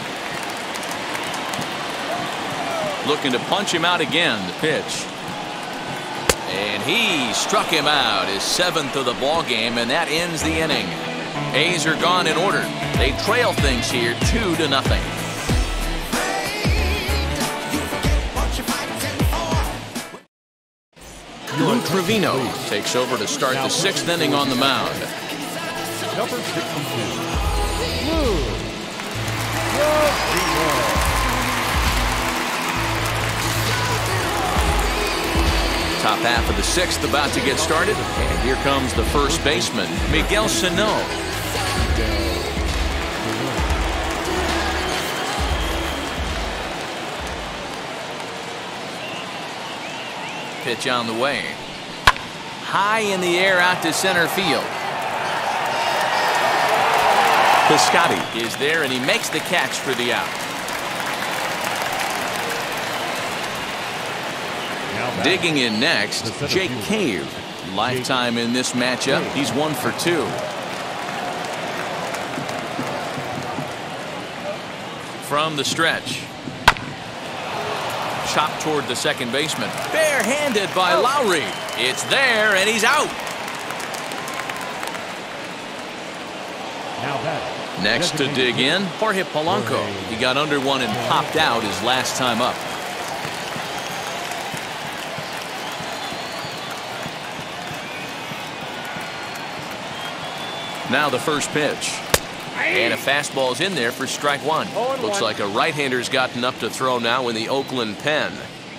Looking to punch him out again. The pitch. And he struck him out, his seventh of the ball game, and that ends the inning. A's are gone in order. They trail things here two to nothing. Lou Trevino takes over to start the sixth inning on the mound. Number sixty-two, Lou Trevino. Top half of the sixth about to get started, and here comes the first baseman, Miguel Sano. Pitch on the way. High in the air out to center field. Piscotty is there, and he makes the catch for the out. Digging in next, Jake Cave. Lifetime in this matchup. He's one for two. From the stretch. Chopped toward the second baseman. Barehanded by Lowry. It's there, and he's out. Next to dig in, Jorge Polanco. He got under one and popped out his last time up. Now the first pitch. And a fastball's in there for strike one. Looks like a right-hander's gotten up to throw now in the Oakland pen.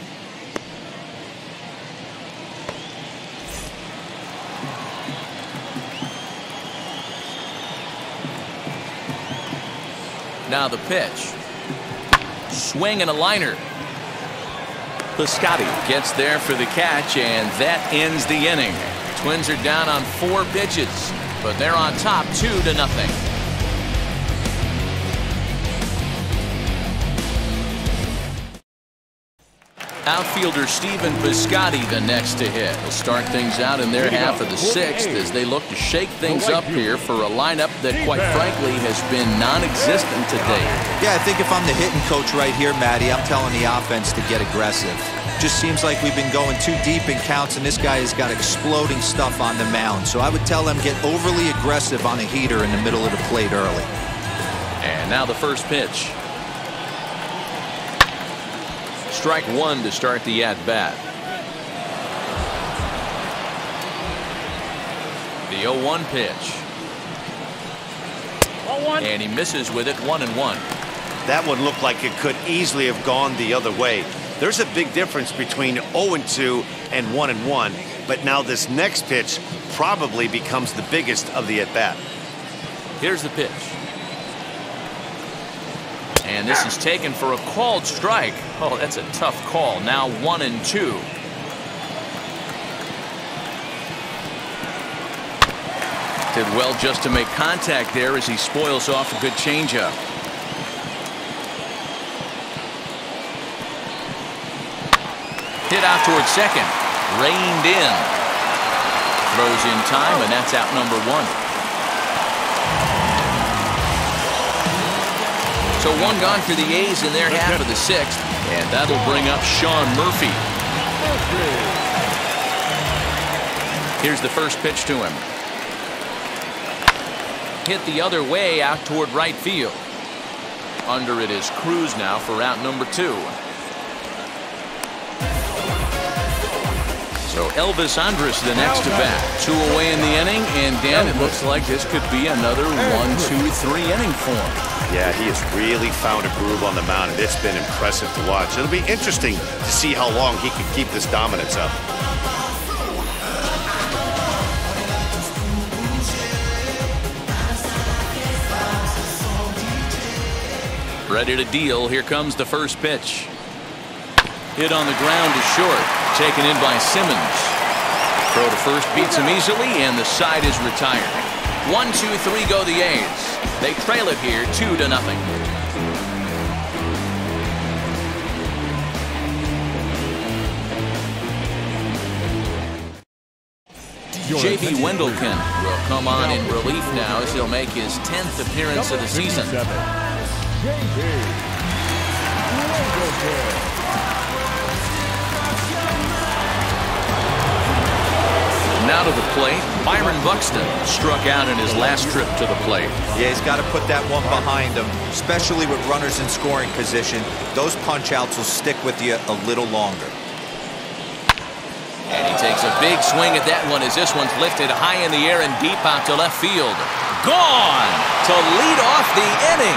Now the pitch. Swing and a liner. Piscotty gets there for the catch, and that ends the inning. Twins are down on four pitches, but they're on top two to nothing. Outfielder Stephen Piscotty the next to hit. Will start things out in their half of the sixth as they look to shake things up here for a lineup that, quite frankly, has been non-existent today. Yeah, I think if I'm the hitting coach right here, Matty, I'm telling the offense to get aggressive. Just seems like we've been going too deep in counts, and this guy has got exploding stuff on the mound. So I would tell them get overly aggressive on a heater in the middle of the plate early. And now the first pitch. Strike one to start the at-bat. The oh one pitch. And he misses with it, one and one. That one looked like it could easily have gone the other way. There's a big difference between oh and two and one and one, but now this next pitch probably becomes the biggest of the at-bat. Here's the pitch. And this is taken for a called strike. Oh, that's a tough call. Now one and two. Did well just to make contact there as he spoils off a good changeup. Hit out towards second. Reined in. Throws in time, and that's out number one. So one gone for the A's in their half of the sixth, and that'll bring up Sean Murphy. Here's the first pitch to him. Hit the other way out toward right field. Under it is Cruz now for out number two. So Elvis Andrus the next to bat. Two away in the inning, and Dan, it looks like this could be another one, two, three inning form. Yeah, he has really found a groove on the mound, and it's been impressive to watch. It'll be interesting to see how long he can keep this dominance up. Ready to deal. Here comes the first pitch. Hit on the ground is short. Taken in by Simmons. Throw to first beats him easily, and the side is retired. One, two, three go the A's. They trail it here two to nothing. J B Wendelken will come on in relief now as he'll make his tenth appearance of the season. Now to the plate, Byron Buxton struck out in his last trip to the plate. Yeah, he's got to put that one behind him, especially with runners in scoring position. Those punch outs will stick with you a little longer. And he takes a big swing at that one as this one's lifted high in the air and deep out to left field. Gone to lead off the inning.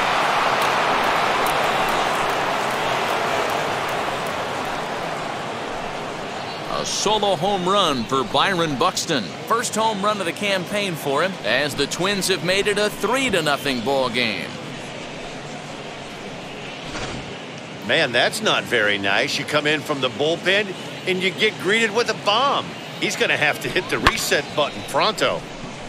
A solo home run for Byron Buxton. First home run of the campaign for him as the Twins have made it a three to nothing ball game. Man, that's not very nice. You come in from the bullpen and you get greeted with a bomb. He's going to have to hit the reset button pronto.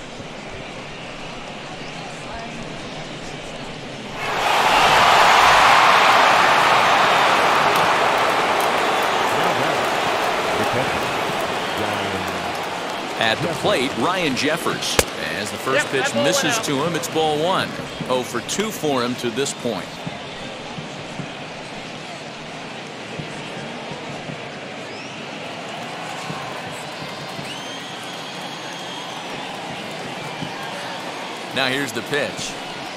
At the plate, Ryan Jeffers. As the first Yep, pitch that ball misses went out. to him, it's ball one. oh for two for him to this point. Now here's the pitch.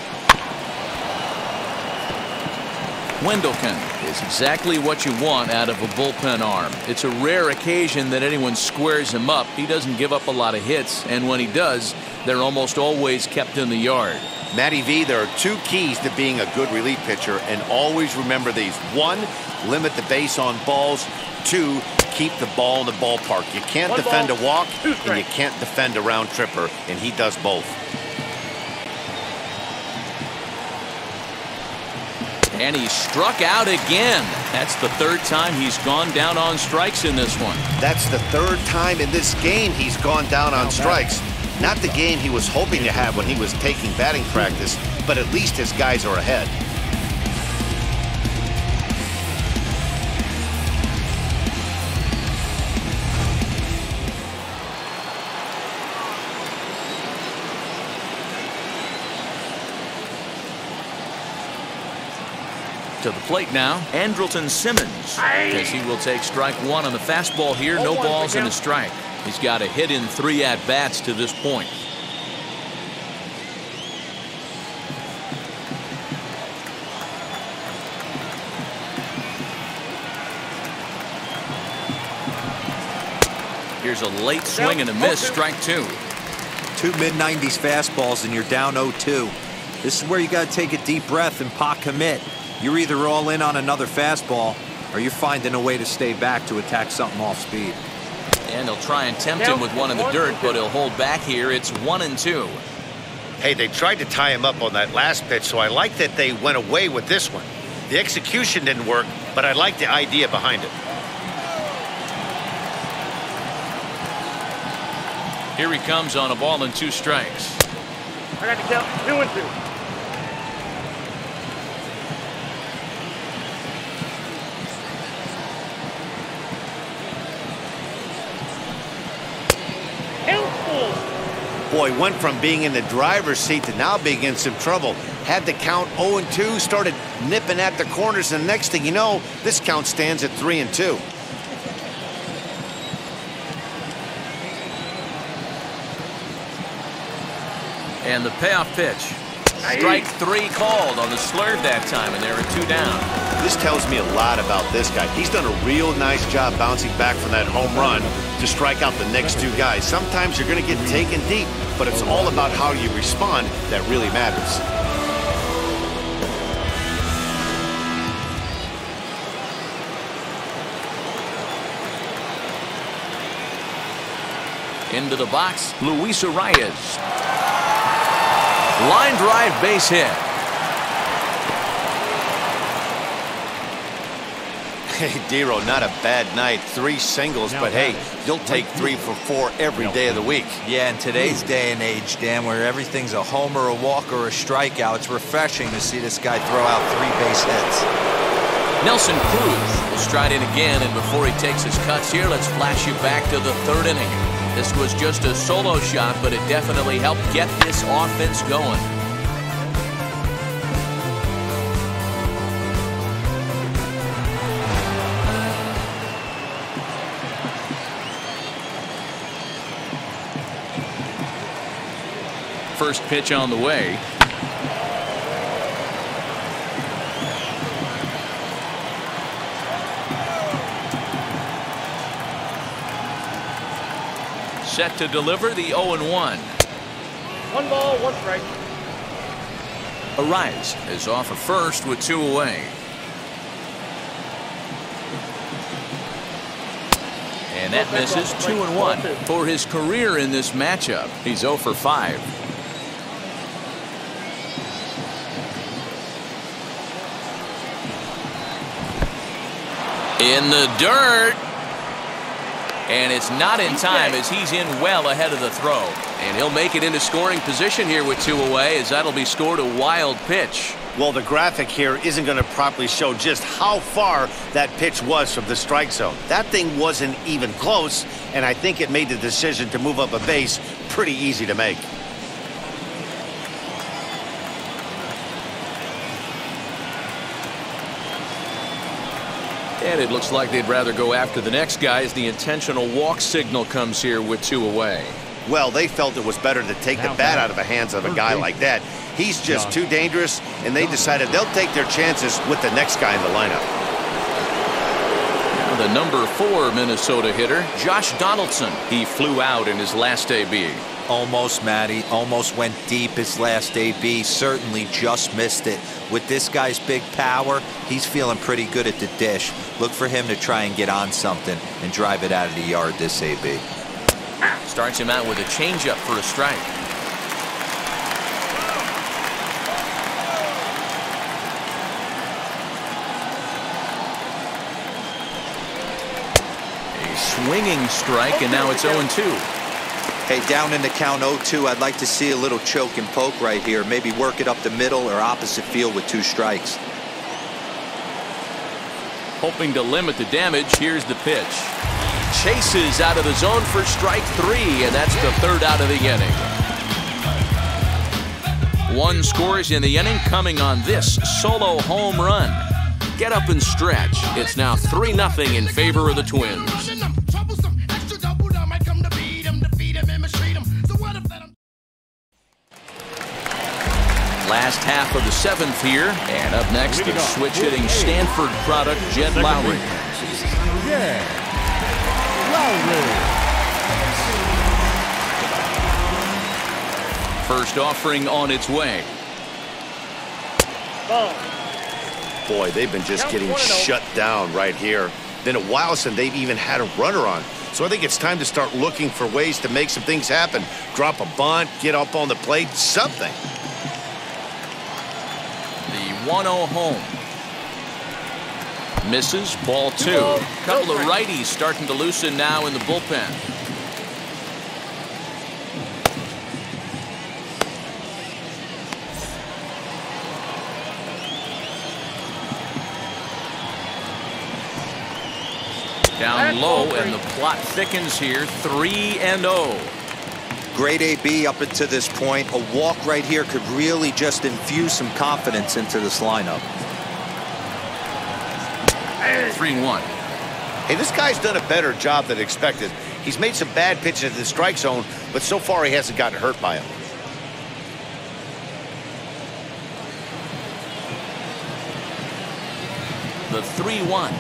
Wendelken is exactly what you want out of a bullpen arm. It's a rare occasion that anyone squares him up. He doesn't give up a lot of hits, and when he does, they're almost always kept in the yard. Matty V, there are two keys to being a good relief pitcher, and always remember these. One, limit the base on balls. Two, keep the ball in the ballpark. You can't One defend ball, a walk, two and you strikes. can't defend a round tripper, and he does both. And he struck out again. That's the third time he's gone down on strikes in this one. That's the third time in this game he's gone down on strikes. Not the game he was hoping to have when he was taking batting practice, but at least his guys are ahead. To the plate now, Andrelton Simmons, as he will take strike one on the fastball here. No balls and a strike. He's got a hit in three at-bats to this point. Here's a late swing and a miss, strike two. Two mid nineties fastballs and you're down oh two. This is where you got to take a deep breath and pot commit. You're either all in on another fastball or you're finding a way to stay back to attack something off speed. And they'll try and tempt him with one in the dirt, but he'll hold back here. It's one and two. Hey, they tried to tie him up on that last pitch, so I like that they went away with this one. The execution didn't work, but I like the idea behind it. Here he comes on a ball and two strikes. I got to count two and two. Boy, went from being in the driver's seat to now being in some trouble. Had the count oh and two, started nipping at the corners, and the next thing you know, this count stands at three and two. And the payoff pitch. Strike three called on the slurve that time, and there are two down. This tells me a lot about this guy. He's done a real nice job bouncing back from that home run to strike out the next two guys. Sometimes you're going to get taken deep, but it's all about how you respond that really matters. Into the box, Luis Arias. Line drive base hit. Hey, Dero, not a bad night. Three singles, but hey, you'll take three for four every day of the week. Yeah, in today's day and age, Dan, where everything's a homer, a walk, or a strikeout, it's refreshing to see this guy throw out three base hits. Nelson Cruz will stride in again, and before he takes his cuts here, let's flash you back to the third inning. This was just a solo shot, but it definitely helped get this offense going. First pitch on the way. set to deliver the oh and one. One ball, one strike. Arise is off at first with two away. And that misses two and one for his career in this matchup. He's oh for five. In the dirt. And it's not in time as he's in well ahead of the throw. And he'll make it into scoring position here with two away, as that'll be scored a wild pitch. Well, the graphic here isn't going to properly show just how far that pitch was from the strike zone. That thing wasn't even close, and I think it made the decision to move up a base pretty easy to make. And it looks like they'd rather go after the next guy as the intentional walk signal comes here with two away. Well, they felt it was better to take the bat out of the hands of a guy like that. He's just too dangerous, and they decided they'll take their chances with the next guy in the lineup. The number four Minnesota hitter, Josh Donaldson. He flew out in his last A B. Almost, Matty. Almost went deep his last A B. Certainly just missed it. With this guy's big power, he's feeling pretty good at the dish. Look for him to try and get on something and drive it out of the yard this A B. Starts him out with a changeup for a strike. A swinging strike, and now it's oh and two. Hey, down in the count oh two, I'd like to see a little choke and poke right here. Maybe work it up the middle or opposite field with two strikes. Hoping to limit the damage, here's the pitch. Chases out of the zone for strike three, and that's the third out of the inning. One scores in the inning coming on this solo home run. Get up and stretch. It's now three nothing in favor of the Twins. Last half of the seventh here, and up next the switch-hitting Stanford product, Jed Lowry. Yeah. Lowry. First offering on its way. Boy, they've been just getting shut down right here. Been a while since they've even had a runner on. So I think it's time to start looking for ways to make some things happen. Drop a bunt, get up on the plate, something. The one oh home. Misses, ball two. Couple of righties starting to loosen now in the bullpen. Down low, and the plot thickens here. three and oh. Great A B up until this point. A walk right here could really just infuse some confidence into this lineup. three one. Hey, this guy's done a better job than expected. He's made some bad pitches in the strike zone, but so far he hasn't gotten hurt by them. The three one.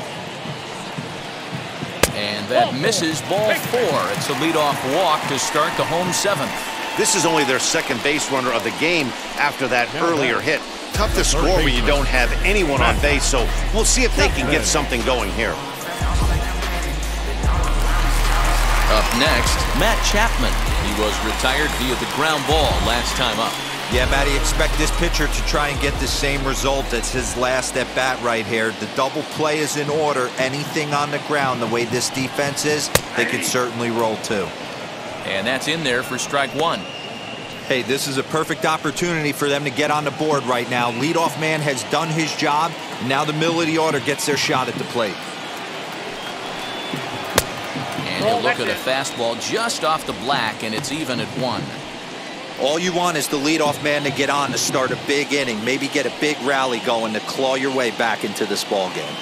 And that misses, ball four. It's a leadoff walk to start the home seventh. This is only their second base runner of the game after that earlier hit. Tough to score when you don't have anyone on base, so we'll see if they can get something going here. Up next, Matt Chapman. He was retired via the ground ball last time up. Yeah, Matty, expect this pitcher to try and get the same result as his last at bat right here. The double play is in order. Anything on the ground, the way this defense is, they could certainly roll too. And that's in there for strike one. Hey, this is a perfect opportunity for them to get on the board right now. Leadoff man has done his job, and now the middle of the order gets their shot at the plate. And he'll look at a fastball just off the black, and it's even at one. All you want is the leadoff man to get on to start a big inning, maybe get a big rally going to claw your way back into this ball game.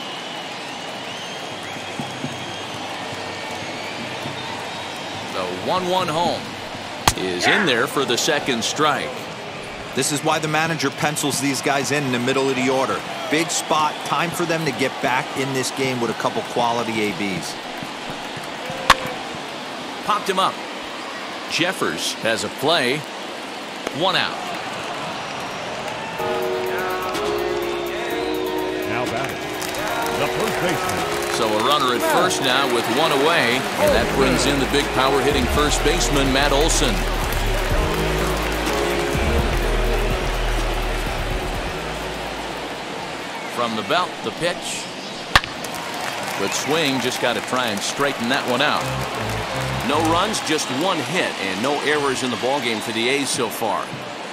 The one one home is in there for the second strike. This is why the manager pencils these guys in in the middle of the order. Big spot, time for them to get back in this game with a couple quality A Bs. Popped him up. Jeffers has a play. One out. Now batting, the first baseman. So a runner at first now with one away, and that brings in the big power hitting first baseman Matt Olson. From the belt, the pitch. Good swing, just got to try and straighten that one out. No runs, just one hit, and no errors in the ballgame for the A's so far.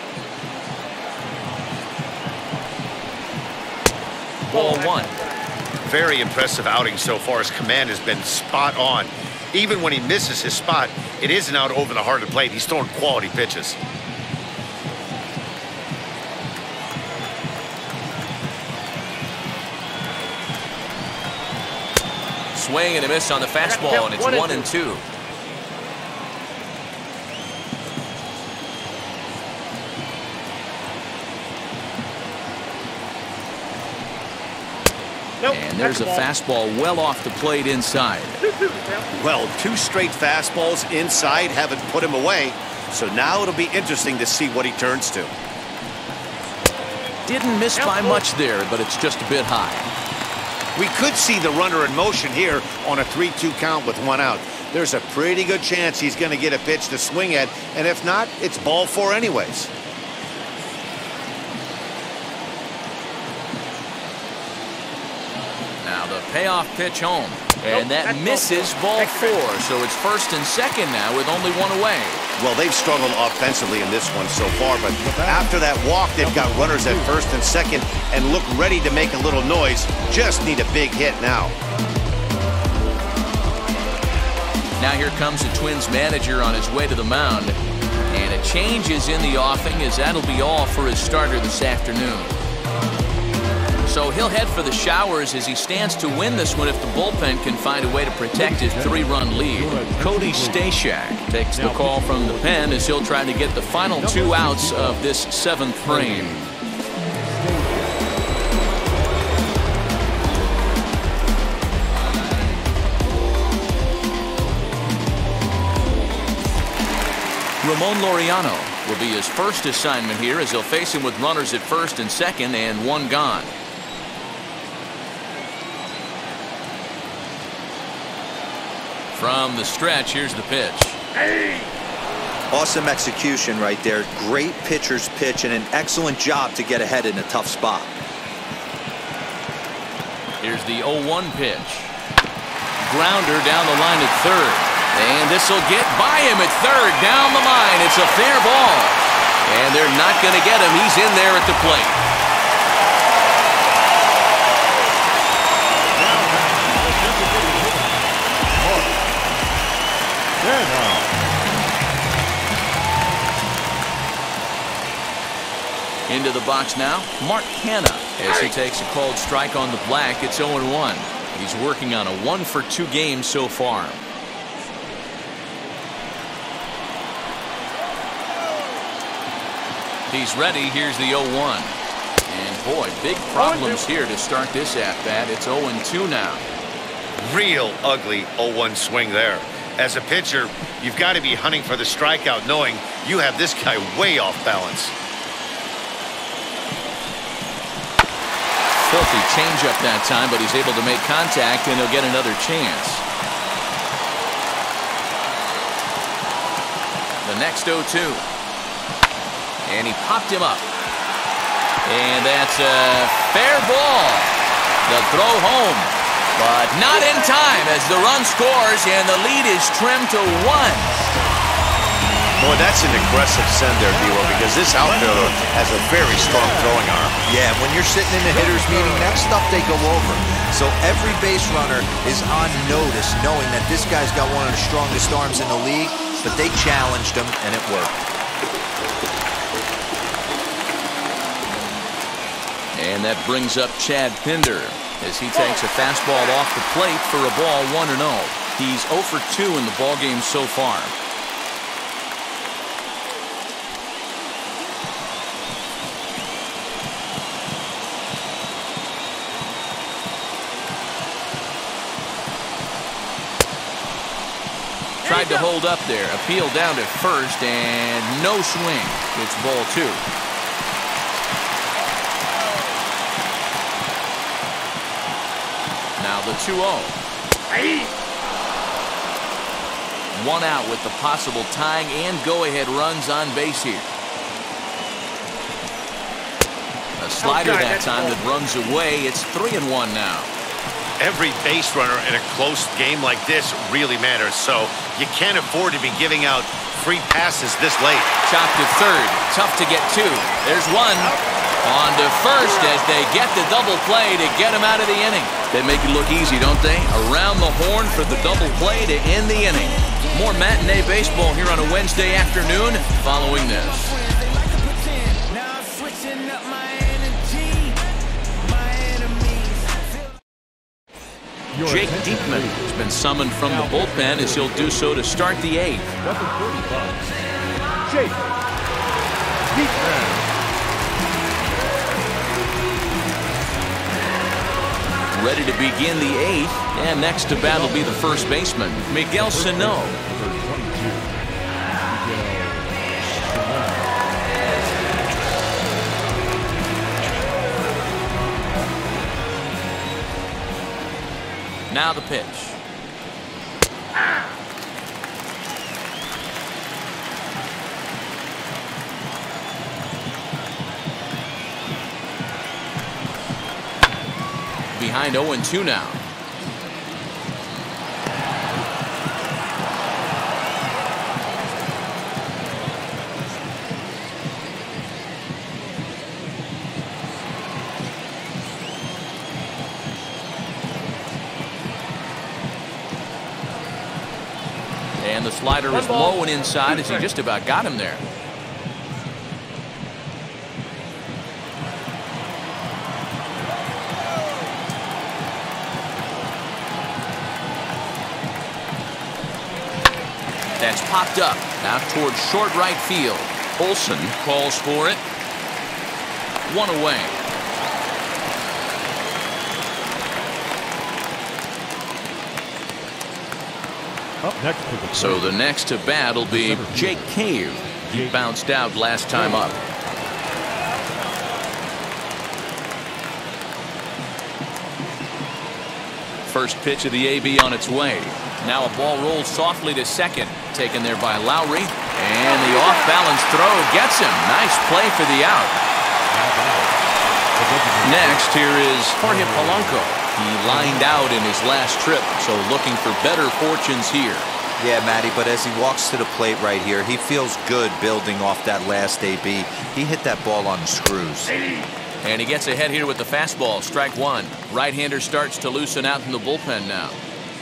Ball one. Very impressive outing so far. His command has been spot on. Even when he misses his spot, it isn't out over the heart of the plate. He's throwing quality pitches. Swing and a miss on the fastball, and it's one, one and two. Nope, and there's a fastball well off the plate inside. Well, two straight fastballs inside haven't put him away, so now it'll be interesting to see what he turns to. Didn't miss by much there, but it's just a bit high. We could see the runner in motion here on a three two count with one out. There's a pretty good chance he's going to get a pitch to swing at, and if not, it's ball four anyways. Now the payoff pitch home, and that misses ball four, so it's first and second now with only one away. Well, they've struggled offensively in this one so far, but after that walk, they've got runners at first and second and look ready to make a little noise. Just need a big hit now. Now here comes the Twins manager on his way to the mound, and a change is in the offing, as that'll be all for his starter this afternoon. So he'll head for the showers as he stands to win this one if the bullpen can find a way to protect his three-run lead. Cody Stashak takes the call from the pen as he'll try to get the final two outs of this seventh frame. Ramon Laureano will be his first assignment here as he'll face him with runners at first and second and one gone. From the stretch, here's the pitch. Hey. Awesome execution right there. Great pitcher's pitch and an excellent job to get ahead in a tough spot. Here's the oh one pitch. Grounder down the line at third. And this will get by him at third. Down the line. It's a fair ball. And they're not going to get him. He's in there at the plate. Into the box now, Mark Hanna, as he takes a called strike on the black. It's oh and one. He's working on a one for two game so far. He's ready. Here's the oh one. And boy, big problems here to start this at-bat. It's oh and two now. Real ugly oh one swing there. As a pitcher, you've got to be hunting for the strikeout, knowing you have this guy way off balance. Filthy changeup that time, but he's able to make contact, and he'll get another chance. The next oh two. And he popped him up. And that's a fair ball. The throw home. But not in time as the run scores, and the lead is trimmed to one. Boy, that's an aggressive send there, D-Lo, because this outfielder has a very strong throwing arm. Yeah, when you're sitting in a hitter's meeting, that stuff they go over. So every base runner is on notice, knowing that this guy's got one of the strongest arms in the league, but they challenged him, and it worked. And that brings up Chad Pinder as he takes a fastball off the plate for a ball one and oh. He's oh for two in the ballgame so far. Tried to hold up there. Appeal down to first, and no swing. It's ball two. Now the two oh. One out with the possible tying and go-ahead runs on base here. A slider that time that runs away. It's three and one now. Every base runner in a close game like this really matters, so you can't afford to be giving out free passes this late. Chop to third. Tough to get two. There's one. On to first as they get the double play to get him out of the inning. They make it look easy, don't they? Around the horn for the double play to end the inning. More matinee baseball here on a Wednesday afternoon following this. Jake Diekman has been summoned from the bullpen as he'll do so to start the eighth. Number thirty-five, Jake Diekman. Ready to begin the eighth, and next to bat will be the first baseman, Miguel Sano. Now the pitch. Behind oh and two now. And the slider is low and inside as he just about got him there. That's popped up out towards short right field. Olsen calls for it. One away. Up next to the So the next to bat will be Jake Cave. He bounced out last time up. First pitch of the A B on its way. Now a ball rolls softly to second. Taken there by Lowry. And the off-balance throw gets him. Nice play for the out. Next, here is Jorge Polanco. He lined out in his last trip, so looking for better fortunes here. Yeah, Matty, but as he walks to the plate right here, he feels good building off that last A B. He hit that ball on the screws. And he gets ahead here with the fastball. Strike one. Right-hander starts to loosen out in the bullpen now.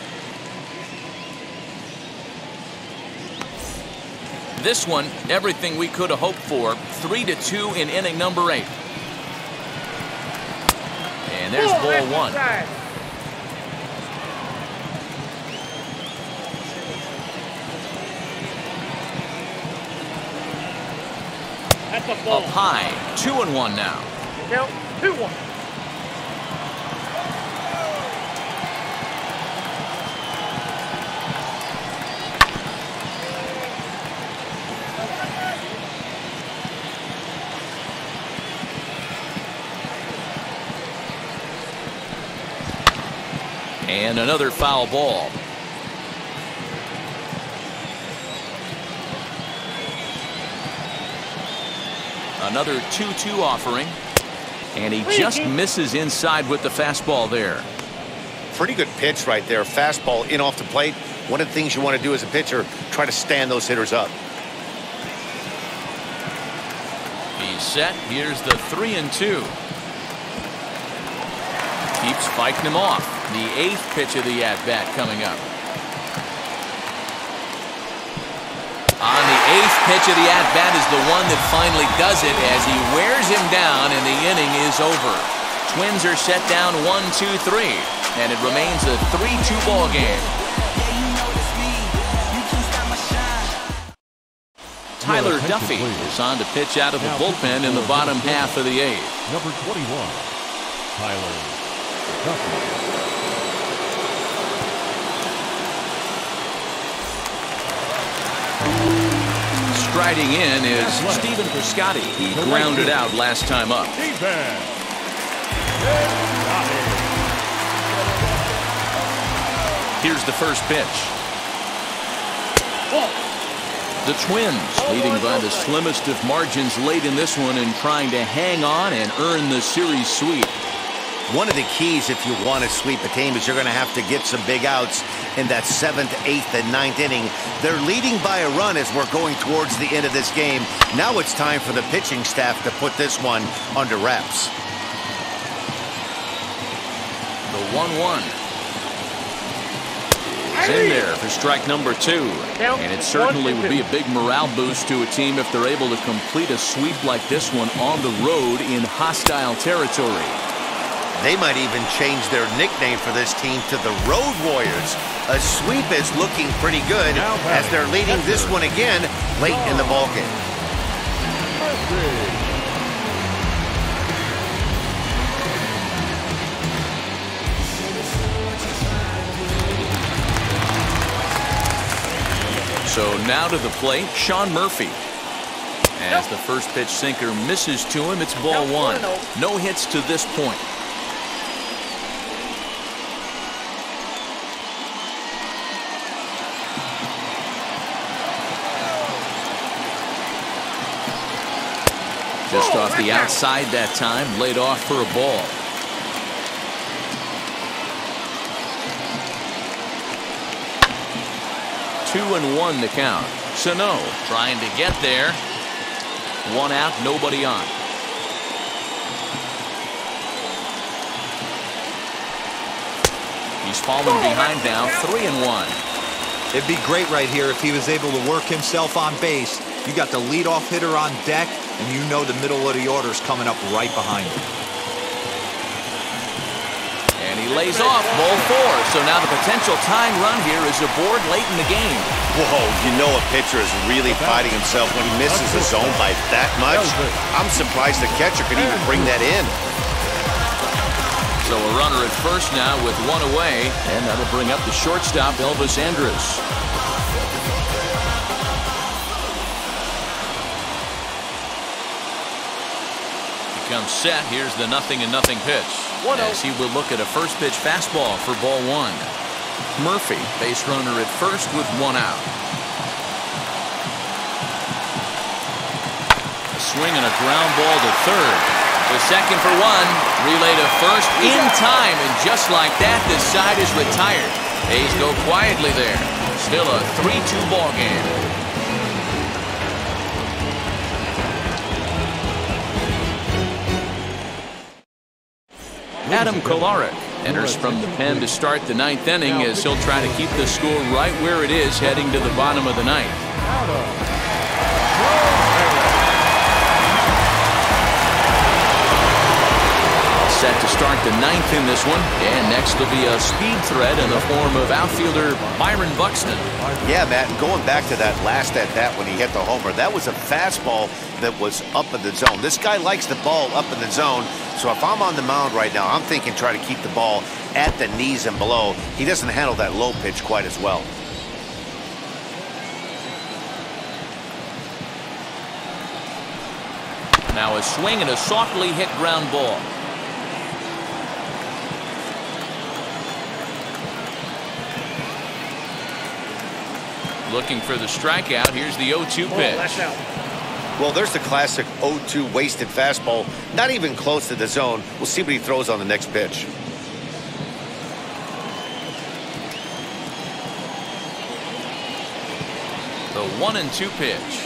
This one, everything we could have hoped for. Three to two in inning number eight. And there's ball one. Up high, two and one now. Count two one. And another foul ball. Another two two offering. And he just misses inside with the fastball there. Pretty good pitch right there. Fastball in off the plate. One of the things you want to do as a pitcher, try to stand those hitters up. He's set. Here's the three and two. Keeps fighting him off. The eighth pitch of the at-bat coming up. On the eighth pitch of the at-bat is the one that finally does it as he wears him down and the inning is over. Twins are set down one two three, and it remains a three two ball game. Tyler Duffy is on to pitch out of the bullpen in the bottom half of the eighth. Number twenty-one, Tyler Duffy. Striding in is Stephen Piscotty. He grounded out last time up. Here's the first pitch. The Twins leading by the slimmest of margins late in this one and trying to hang on and earn the series sweep. One of the keys if you want to sweep a team is you're going to have to get some big outs in that seventh, eighth, and ninth inning. They're leading by a run as we're going towards the end of this game. Now it's time for the pitching staff to put this one under wraps. The one one. In there for strike number two. And it certainly would be a big morale boost to a team if they're able to complete a sweep like this one on the road in hostile territory. They might even change their nickname for this team to the Road Warriors. A sweep is looking pretty good as they're leading this one again late in the ballgame. So now to the plate, Sean Murphy. As the first pitch sinker misses to him, it's ball one. No hits to this point. Just off the outside that time, laid off for a ball. Two and one to count. Sano trying to get there. One out, nobody on. He's fallen behind now, three and one. It'd be great right here if he was able to work himself on base. You got the leadoff hitter on deck, and you know the middle of the order is coming up right behind him. And he lays off, ball four. So now the potential tying run here is aboard late in the game. Whoa, you know a pitcher is really fighting himself when he misses the zone by that much. I'm surprised the catcher could even bring that in. So a runner at first now with one away, and that'll bring up the shortstop, Elvis Andrus. Comes set. Here's the nothing and nothing pitch. As he will look at a first pitch fastball for ball one. Murphy, base runner at first with one out. A swing and a ground ball to third. The second for one. Relay to first in time, and just like that, the side is retired. A's go quietly there. Still a three two ball game. Adam Kolarek enters from the pen to start the ninth inning as he'll try to keep the score right where it is heading to the bottom of the ninth. Set to start the ninth in this one, and next will be a speed threat in the form of outfielder Byron Buxton. Yeah, Matt, and going back to that last at bat when he hit the homer, that was a fastball that was up in the zone. This guy likes the ball up in the zone, so if I'm on the mound right now, I'm thinking try to keep the ball at the knees and below. He doesn't handle that low pitch quite as well. Now a swing and a softly hit ground ball. Looking for the strikeout. Here's the oh two pitch. Well, there's the classic oh two wasted fastball. Not even close to the zone. We'll see what he throws on the next pitch. The one and two pitch.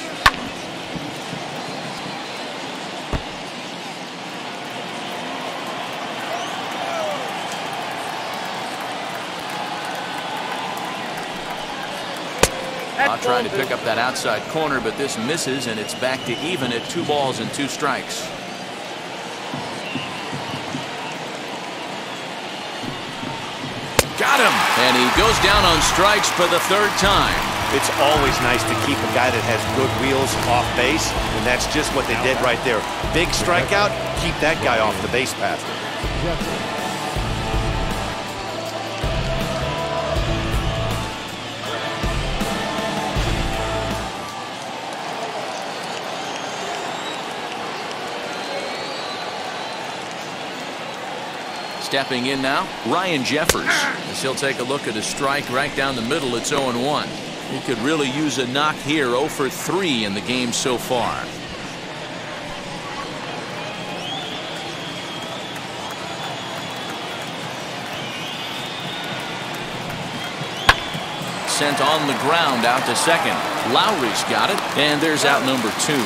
I'll try to pick up that outside corner, but this misses, and it's back to even at two balls and two strikes. Got him! And he goes down on strikes for the third time. It's always nice to keep a guy that has good wheels off base, and that's just what they did right there. Big strikeout, keep that guy off the base path. Stepping in now, Ryan Jeffers. As he'll take a look at a strike right down the middle. It's oh and one. He could really use a knock here. oh for three in the game so far. Sent on the ground out to second. Lowry's got it, and there's out number two.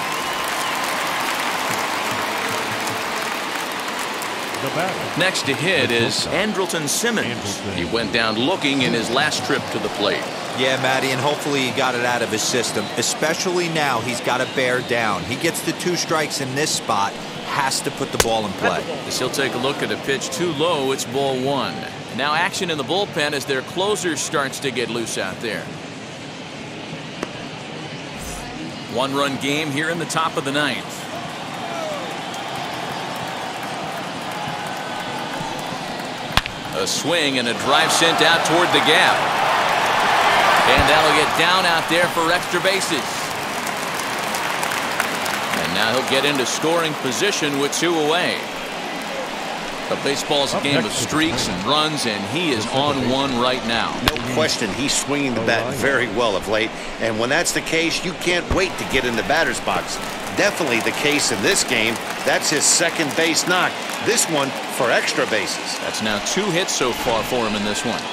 Next to hit is Andrelton Simmons. He went down looking in his last trip to the plate. Yeah, Matty, and hopefully he got it out of his system. Especially now, he's got to bear down. He gets the two strikes in this spot, has to put the ball in play. As he'll take a look at a pitch too low, it's ball one. Now action in the bullpen as their closer starts to get loose out there. One-run game here in the top of the ninth. A swing and a drive sent out toward the gap. And that'll get down out there for extra bases. And now he'll get into scoring position with two away. But baseball's a game of streaks and runs, and he is on one right now. No question, he's swinging the bat very well of late. And when that's the case, you can't wait to get in the batter's box. Definitely the case in this game. That's his second base knock. This one for extra bases. That's now two hits so far for him in this one.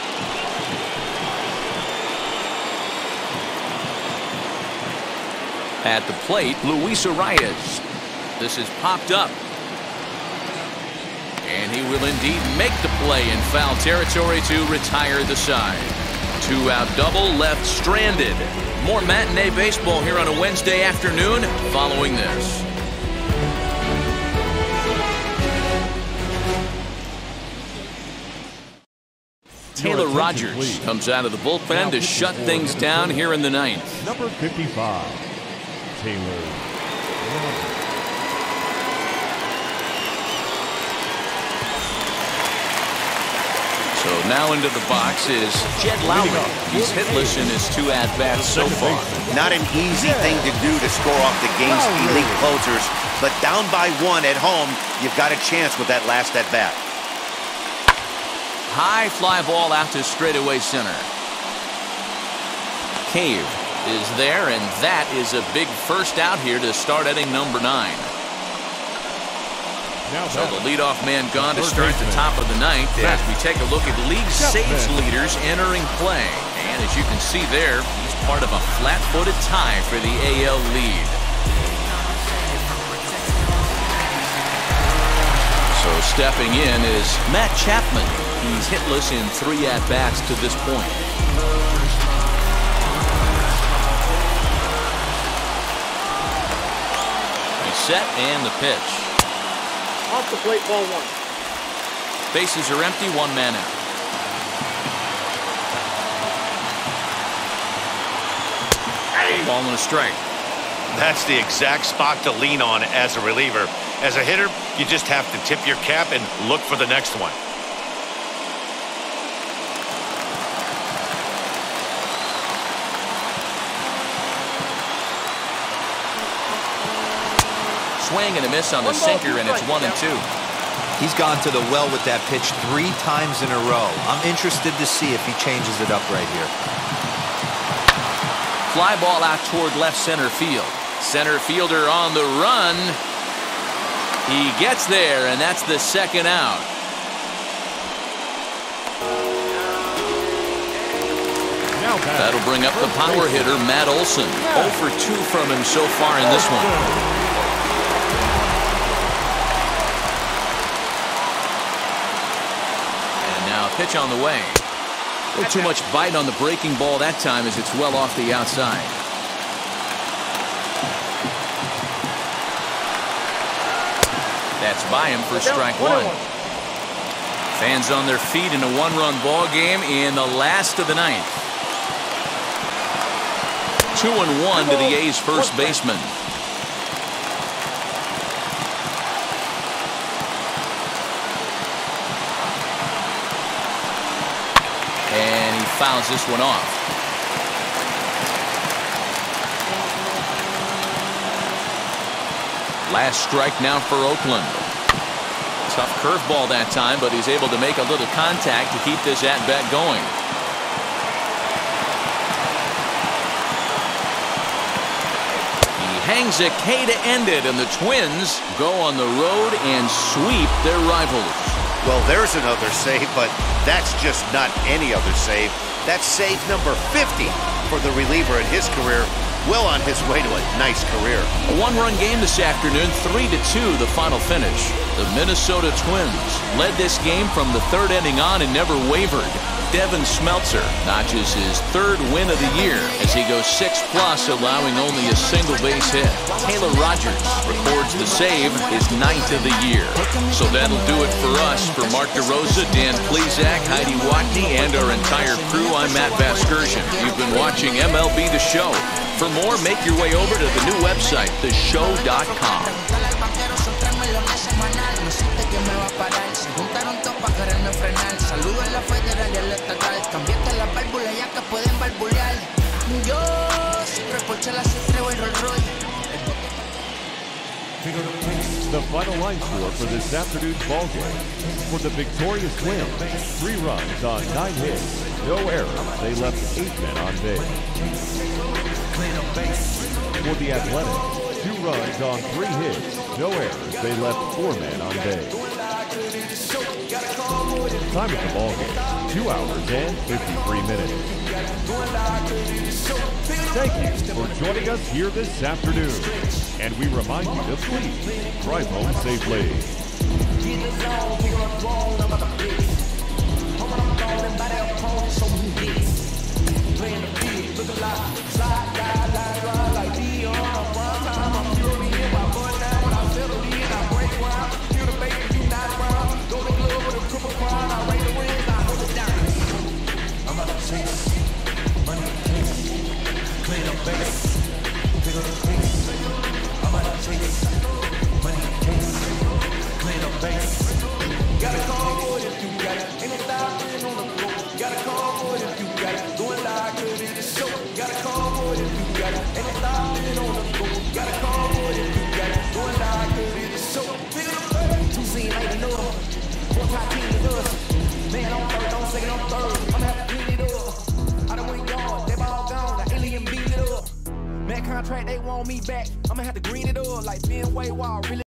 At the plate, Luis Arias. This is popped up. And he will indeed make the play in foul territory to retire the side. Two out double, left stranded. More matinee baseball here on a Wednesday afternoon following this. Taylor Rogers comes out of the bullpen to shut things down here in the ninth. Number fifty-five, Taylor Rogers. So now into the box is Jed Lowry. He's hitless in his two at-bats so far. Not an easy thing to do to score off the game's elite closers, but down by one at home, you've got a chance with that last at-bat. High fly ball out to straightaway center. Cave is there, and that is a big first out here to start inning number nine. So the leadoff man gone to start the top of the ninth as we take a look at league saves leaders entering play. And as you can see there, he's part of a flat-footed tie for the A L lead. So stepping in is Matt Chapman. He's hitless in three at-bats to this point. He's set and the pitch. Off the plate, ball one. Bases are empty, one man out. Ball and a strike. That's the exact spot to lean on as a reliever. As a hitter, you just have to tip your cap and look for the next one. Swing and a miss on the sinker, and it's one and two. He's gone to the well with that pitch three times in a row. I'm interested to see if he changes it up right here. Fly ball out toward left center field. Center fielder on the run. He gets there, and that's the second out. That'll bring up the power hitter, Matt Olson. oh for two from him so far in this one. Pitch on the way. A little too much bite on the breaking ball that time as it's well off the outside. That's by him for strike one. Fans on their feet in a one-run ball game in the last of the ninth. Two and one to the A's first baseman. And he fouls this one off. Last strike now for Oakland. Tough curveball that time, but he's able to make a little contact to keep this at-bat going. He hangs a K to end it, and the Twins go on the road and sweep their rivals. Well, there's another save, but that's just not any other save. That's save number fifty for the reliever in his career. Well on his way to a nice career. A one-run game this afternoon, three to two the final finish. The Minnesota Twins led this game from the third inning on and never wavered. Devin Smeltzer notches his third win of the year as he goes six plus, allowing only a single base hit. Taylor Rogers records the save, his ninth of the year. So that'll do it for us. For Mark DeRosa, Dan Plesac, Heidi Watney, and our entire crew, I'm Matt Vasgersian. You've been watching M L B The Show. For more, make your way over to the new website, the show dot com. The final line score for this afternoon's ball game. For the victorious Twins, three runs on nine hits, no errors. They left eight men on base. For the Athletics, two runs on three hits, no errors. They left four men on base. Time of the ball game, two hours and fifty-three minutes. Thank you for joining us here this afternoon. And we remind you to please drive home safely. Contract, they want me back. I'ma have to green it up like Ben Way Wall. Really